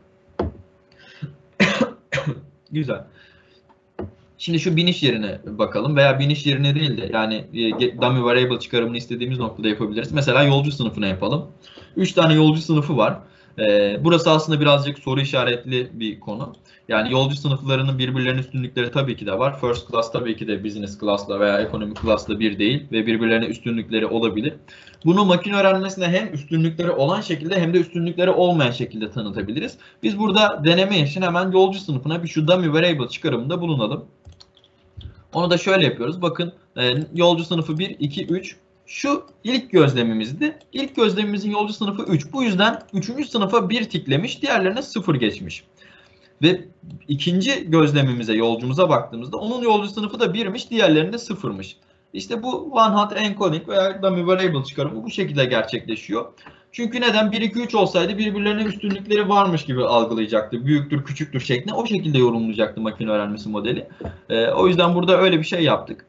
Güzel. Şimdi şu biniş yerine bakalım veya biniş yerine değil de yani dummy variable çıkarımını istediğimiz noktada yapabiliriz. Mesela yolcu sınıfına yapalım. üç tane yolcu sınıfı var. Burası aslında birazcık soru işaretli bir konu. Yani yolcu sınıflarının birbirlerinin üstünlükleri tabii ki de var. First class tabii ki de business class'la veya economy class'la bir değil ve birbirlerine üstünlükleri olabilir. Bunu makine öğrenmesine hem üstünlükleri olan şekilde hem de üstünlükleri olmayan şekilde tanıtabiliriz. Biz burada deneme için hemen yolcu sınıfına bir şu dummy variable çıkarımında bulunalım. Onu da şöyle yapıyoruz. Bakın yolcu sınıfı bir, iki, üç. Şu ilk gözlemimizdi. İlk gözlemimizin yolcu sınıfı üç. Bu yüzden üçüncü sınıfa bir tiklemiş, diğerlerine sıfır geçmiş. Ve ikinci gözlemimize, yolcumuza baktığımızda onun yolcu sınıfı da birmiş, diğerlerinde sıfırmış. İşte bu one hot encoding veya dummy variable çıkarımı bu şekilde gerçekleşiyor. Çünkü neden? bir, iki, üç olsaydı birbirlerine üstünlükleri varmış gibi algılayacaktı. Büyüktür, küçüktür şeklinde o şekilde yorumlayacaktı makine öğrenmesi modeli. Ee, o yüzden burada öyle bir şey yaptık.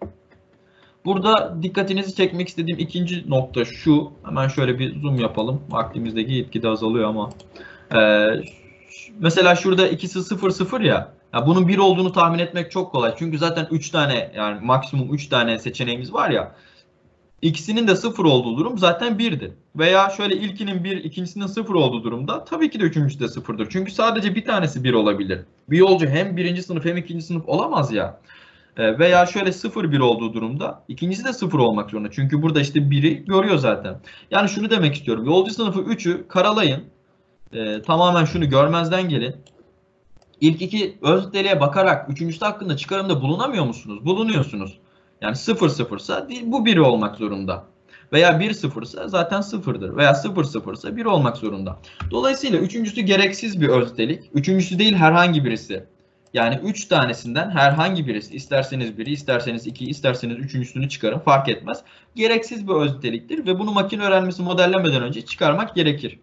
Burada dikkatinizi çekmek istediğim ikinci nokta şu. Hemen şöyle bir zoom yapalım. Vaktimizdeki yetki de azalıyor ama. Ee, mesela şurada ikisi sıfır sıfır ya. Ya bunun bir olduğunu tahmin etmek çok kolay. Çünkü zaten üç tane yani maksimum üç tane seçeneğimiz var ya. İkisinin de sıfır olduğu durum zaten birdir. Veya şöyle ilkinin bir, ikincisinin sıfır olduğu durumda tabii ki de üçüncüsü de sıfırdır. Çünkü sadece bir tanesi bir olabilir. Bir yolcu hem birinci sınıf hem ikinci sınıf olamaz ya. Veya şöyle sıfır bir olduğu durumda ikincisi de sıfır olmak zorunda. Çünkü burada işte biri görüyor zaten. Yani şunu demek istiyorum. Yolcu sınıfı üçü karalayın. Ee, tamamen şunu görmezden gelin. İlk iki özniteliğe bakarak üçüncüsü hakkında çıkarımda bulunamıyor musunuz? Bulunuyorsunuz. Yani sıfır sıfırsa bu bir olmak zorunda. Veya bir sıfırsa zaten sıfırdır. Veya sıfır sıfırsa bir olmak zorunda. Dolayısıyla üçüncüsü gereksiz bir öznitelik. Üçüncüsü değil herhangi birisi. Yani üç tanesinden herhangi birisi, isterseniz biri, isterseniz iki, isterseniz üçüncüsünü çıkarın fark etmez. Gereksiz bir özniteliktir ve bunu makine öğrenmesi modellemeden önce çıkarmak gerekir.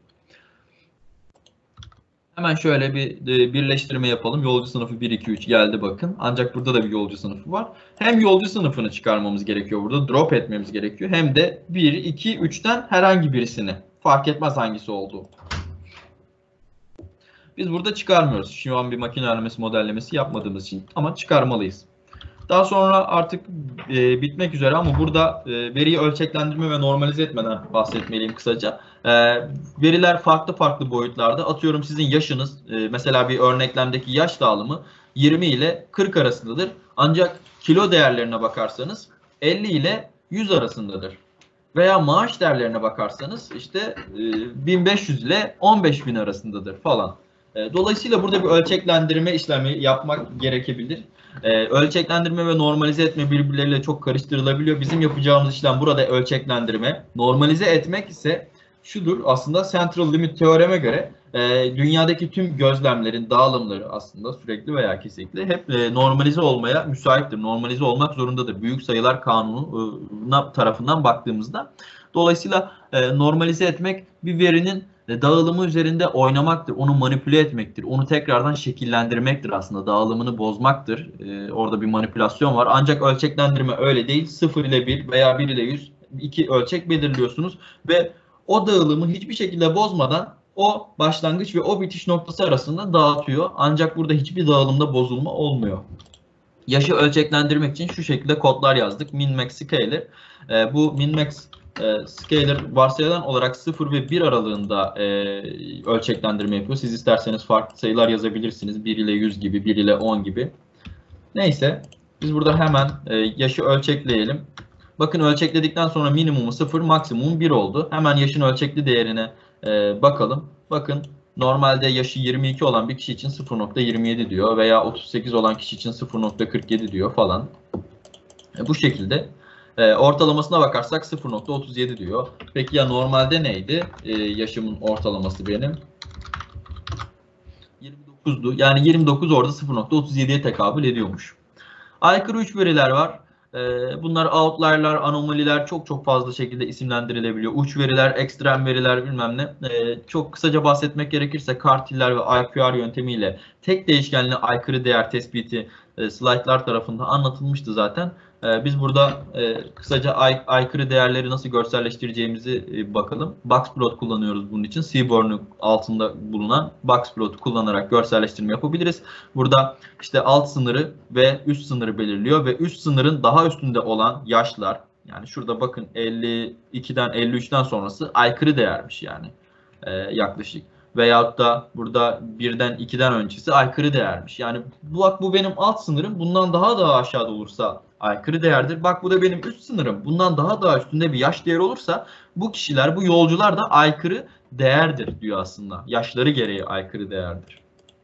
Hemen şöyle bir birleştirme yapalım. Yolcu sınıfı bir, iki, üç geldi bakın. Ancak burada da bir yolcu sınıfı var. Hem yolcu sınıfını çıkarmamız gerekiyor burada. Drop etmemiz gerekiyor. Hem de bir, iki, üçten herhangi birisini. Fark etmez hangisi olduğu. Biz burada çıkarmıyoruz. Şu an bir makine öğrenmesi modellemesi yapmadığımız için ama çıkarmalıyız. Daha sonra artık e, bitmek üzere ama burada e, veriyi ölçeklendirme ve normalize etmeden bahsetmeliyim kısaca. E, veriler farklı farklı boyutlarda. Atıyorum sizin yaşınız, e, mesela bir örneklemdeki yaş dağılımı yirmi ile kırk arasındadır. Ancak kilo değerlerine bakarsanız elli ile yüz arasındadır. Veya maaş değerlerine bakarsanız işte e, bin beş yüz ile on beş bin arasındadır falan. E, dolayısıyla burada bir ölçeklendirme işlemi yapmak gerekebilir. Ee, ölçeklendirme ve normalize etme birbirleriyle çok karıştırılabiliyor. Bizim yapacağımız işlem burada ölçeklendirme. Normalize etmek ise şudur aslında central limit teoreme göre e, dünyadaki tüm gözlemlerin dağılımları aslında sürekli veya kesikli hep e, normalize olmaya müsaittir. Normalize olmak zorundadır. Büyük sayılar kanunu e, tarafından baktığımızda. Dolayısıyla e, normalize etmek bir verinin dağılımı üzerinde oynamaktır, onu manipüle etmektir, onu tekrardan şekillendirmektir aslında, dağılımını bozmaktır. Ee, orada bir manipülasyon var. Ancak ölçeklendirme öyle değil. sıfır ile bir veya bir ile yüz iki ölçek belirliyorsunuz ve o dağılımı hiçbir şekilde bozmadan o başlangıç ve o bitiş noktası arasında dağıtıyor. Ancak burada hiçbir dağılımda bozulma olmuyor. Yaşı ölçeklendirmek için şu şekilde kodlar yazdık. Min, max, scaler. Ee, bu min, max E, scaler varsayılan olarak sıfır ve bir aralığında e, ölçeklendirme yapıyor. Siz isterseniz farklı sayılar yazabilirsiniz. bir ile yüz gibi, bir ile on gibi. Neyse. Biz burada hemen e, yaşı ölçekleyelim. Bakın ölçekledikten sonra minimumu sıfır, maksimum bir oldu. Hemen yaşın ölçekli değerine e, bakalım. Bakın normalde yaşı yirmi iki olan bir kişi için sıfır nokta yirmi yedi diyor. Veya otuz sekiz olan kişi için sıfır nokta kırk yedi diyor falan. E, bu şekilde. E, ortalamasına bakarsak sıfır nokta otuz yedi diyor. Peki ya normalde neydi? E, yaşımın ortalaması benim. yirmi dokuzdu. Yani yirmi dokuz orada sıfır nokta otuz yediye tekabül ediyormuş. Aykırı üç veriler var. E, bunlar outlier'lar, anomaliler çok çok fazla şekilde isimlendirilebiliyor. Uç veriler, ekstrem veriler bilmem ne. E, çok kısaca bahsetmek gerekirse kartiller ve I Q R yöntemiyle tek değişkenli aykırı değer tespiti e, slaytlar tarafından anlatılmıştı zaten. E, biz burada e, kısaca ay, aykırı değerleri nasıl görselleştireceğimizi e, bakalım. Boxplot kullanıyoruz bunun için. Seaborn'un altında bulunan Boxplot'u kullanarak görselleştirme yapabiliriz. Burada işte alt sınırı ve üst sınırı belirliyor ve üst sınırın daha üstünde olan yaşlar, yani şurada bakın elli ikiden elli üçten sonrası aykırı değermiş yani e, yaklaşık. Veyahut da burada birden ikiden öncesi aykırı değermiş. Yani bu, bak bu benim alt sınırım, bundan daha daha aşağıda olursa aykırı değerdir. Bak bu da benim üst sınırım, bundan daha daha üstünde bir yaş değeri olursa bu kişiler, bu yolcular da aykırı değerdir diyor aslında. Yaşları gereği aykırı değerdir.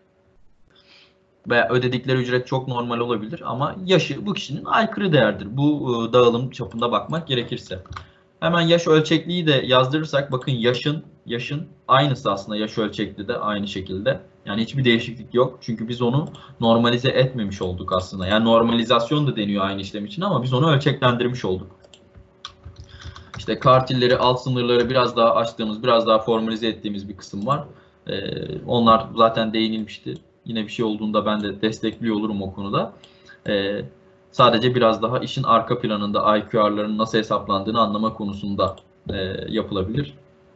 Veya ödedikleri ücret çok normal olabilir ama yaşı bu kişinin aykırı değerdir. Bu e, dağılım çapında bakmak gerekirse. Hemen yaş ölçekliği de yazdırırsak bakın yaşın yaşın aynısı aslında, yaş ölçekli de aynı şekilde. Yani hiçbir değişiklik yok. Çünkü biz onu normalize etmemiş olduk aslında. Yani normalizasyon da deniyor aynı işlem için ama biz onu ölçeklendirmiş olduk. İşte kartilleri, alt sınırları biraz daha açtığımız, biraz daha formalize ettiğimiz bir kısım var. Ee, onlar zaten değinilmişti. Yine bir şey olduğunda ben de destekliyor olurum o konuda. Ee, sadece biraz daha işin arka planında I Q R'ların nasıl hesaplandığını anlama konusunda e, yapılabilir.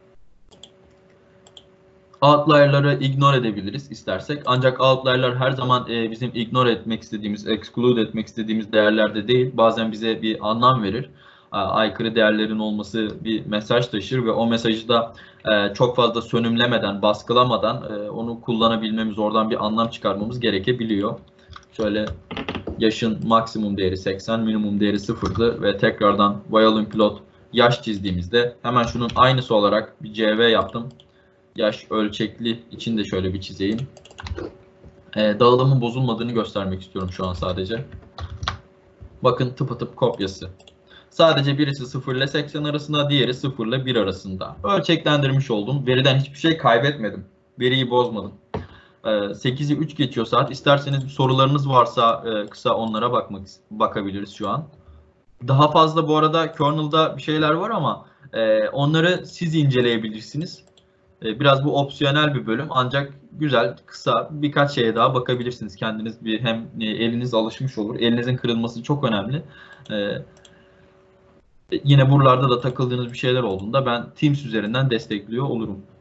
Outlier'ları ignore edebiliriz istersek. Ancak outlier'lar her zaman e, bizim ignore etmek istediğimiz, exclude etmek istediğimiz değerlerde değil. Bazen bize bir anlam verir. Aykırı değerlerin olması bir mesaj taşır ve o mesajı da e, çok fazla sönümlemeden, baskılamadan e, onu kullanabilmemiz, oradan bir anlam çıkarmamız gerekebiliyor. Şöyle yaşın maksimum değeri seksen, minimum değeri sıfırdı ve tekrardan violin plot yaş çizdiğimizde hemen şunun aynısı olarak bir C V yaptım. Yaş ölçekli için de şöyle bir çizeyim. E, dağılımın bozulmadığını göstermek istiyorum şu an sadece. Bakın tıpatıp kopyası. Sadece birisi sıfır ile seksen arasında, diğeri sıfır ile bir arasında. Ölçeklendirmiş oldum. Veriden hiçbir şey kaybetmedim. Veriyi bozmadım. sekizi üç geçiyor saat. İsterseniz bir sorularınız varsa kısa onlara bakmak bakabiliriz şu an. Daha fazla bu arada kernel'da bir şeyler var ama onları siz inceleyebilirsiniz. Biraz bu opsiyonel bir bölüm ancak güzel, kısa birkaç şeye daha bakabilirsiniz. Kendiniz bir hem eliniz alışmış olur. Elinizin kırılması çok önemli. Yine buralarda da takıldığınız bir şeyler olduğunda ben Teams üzerinden destekliyor olurum.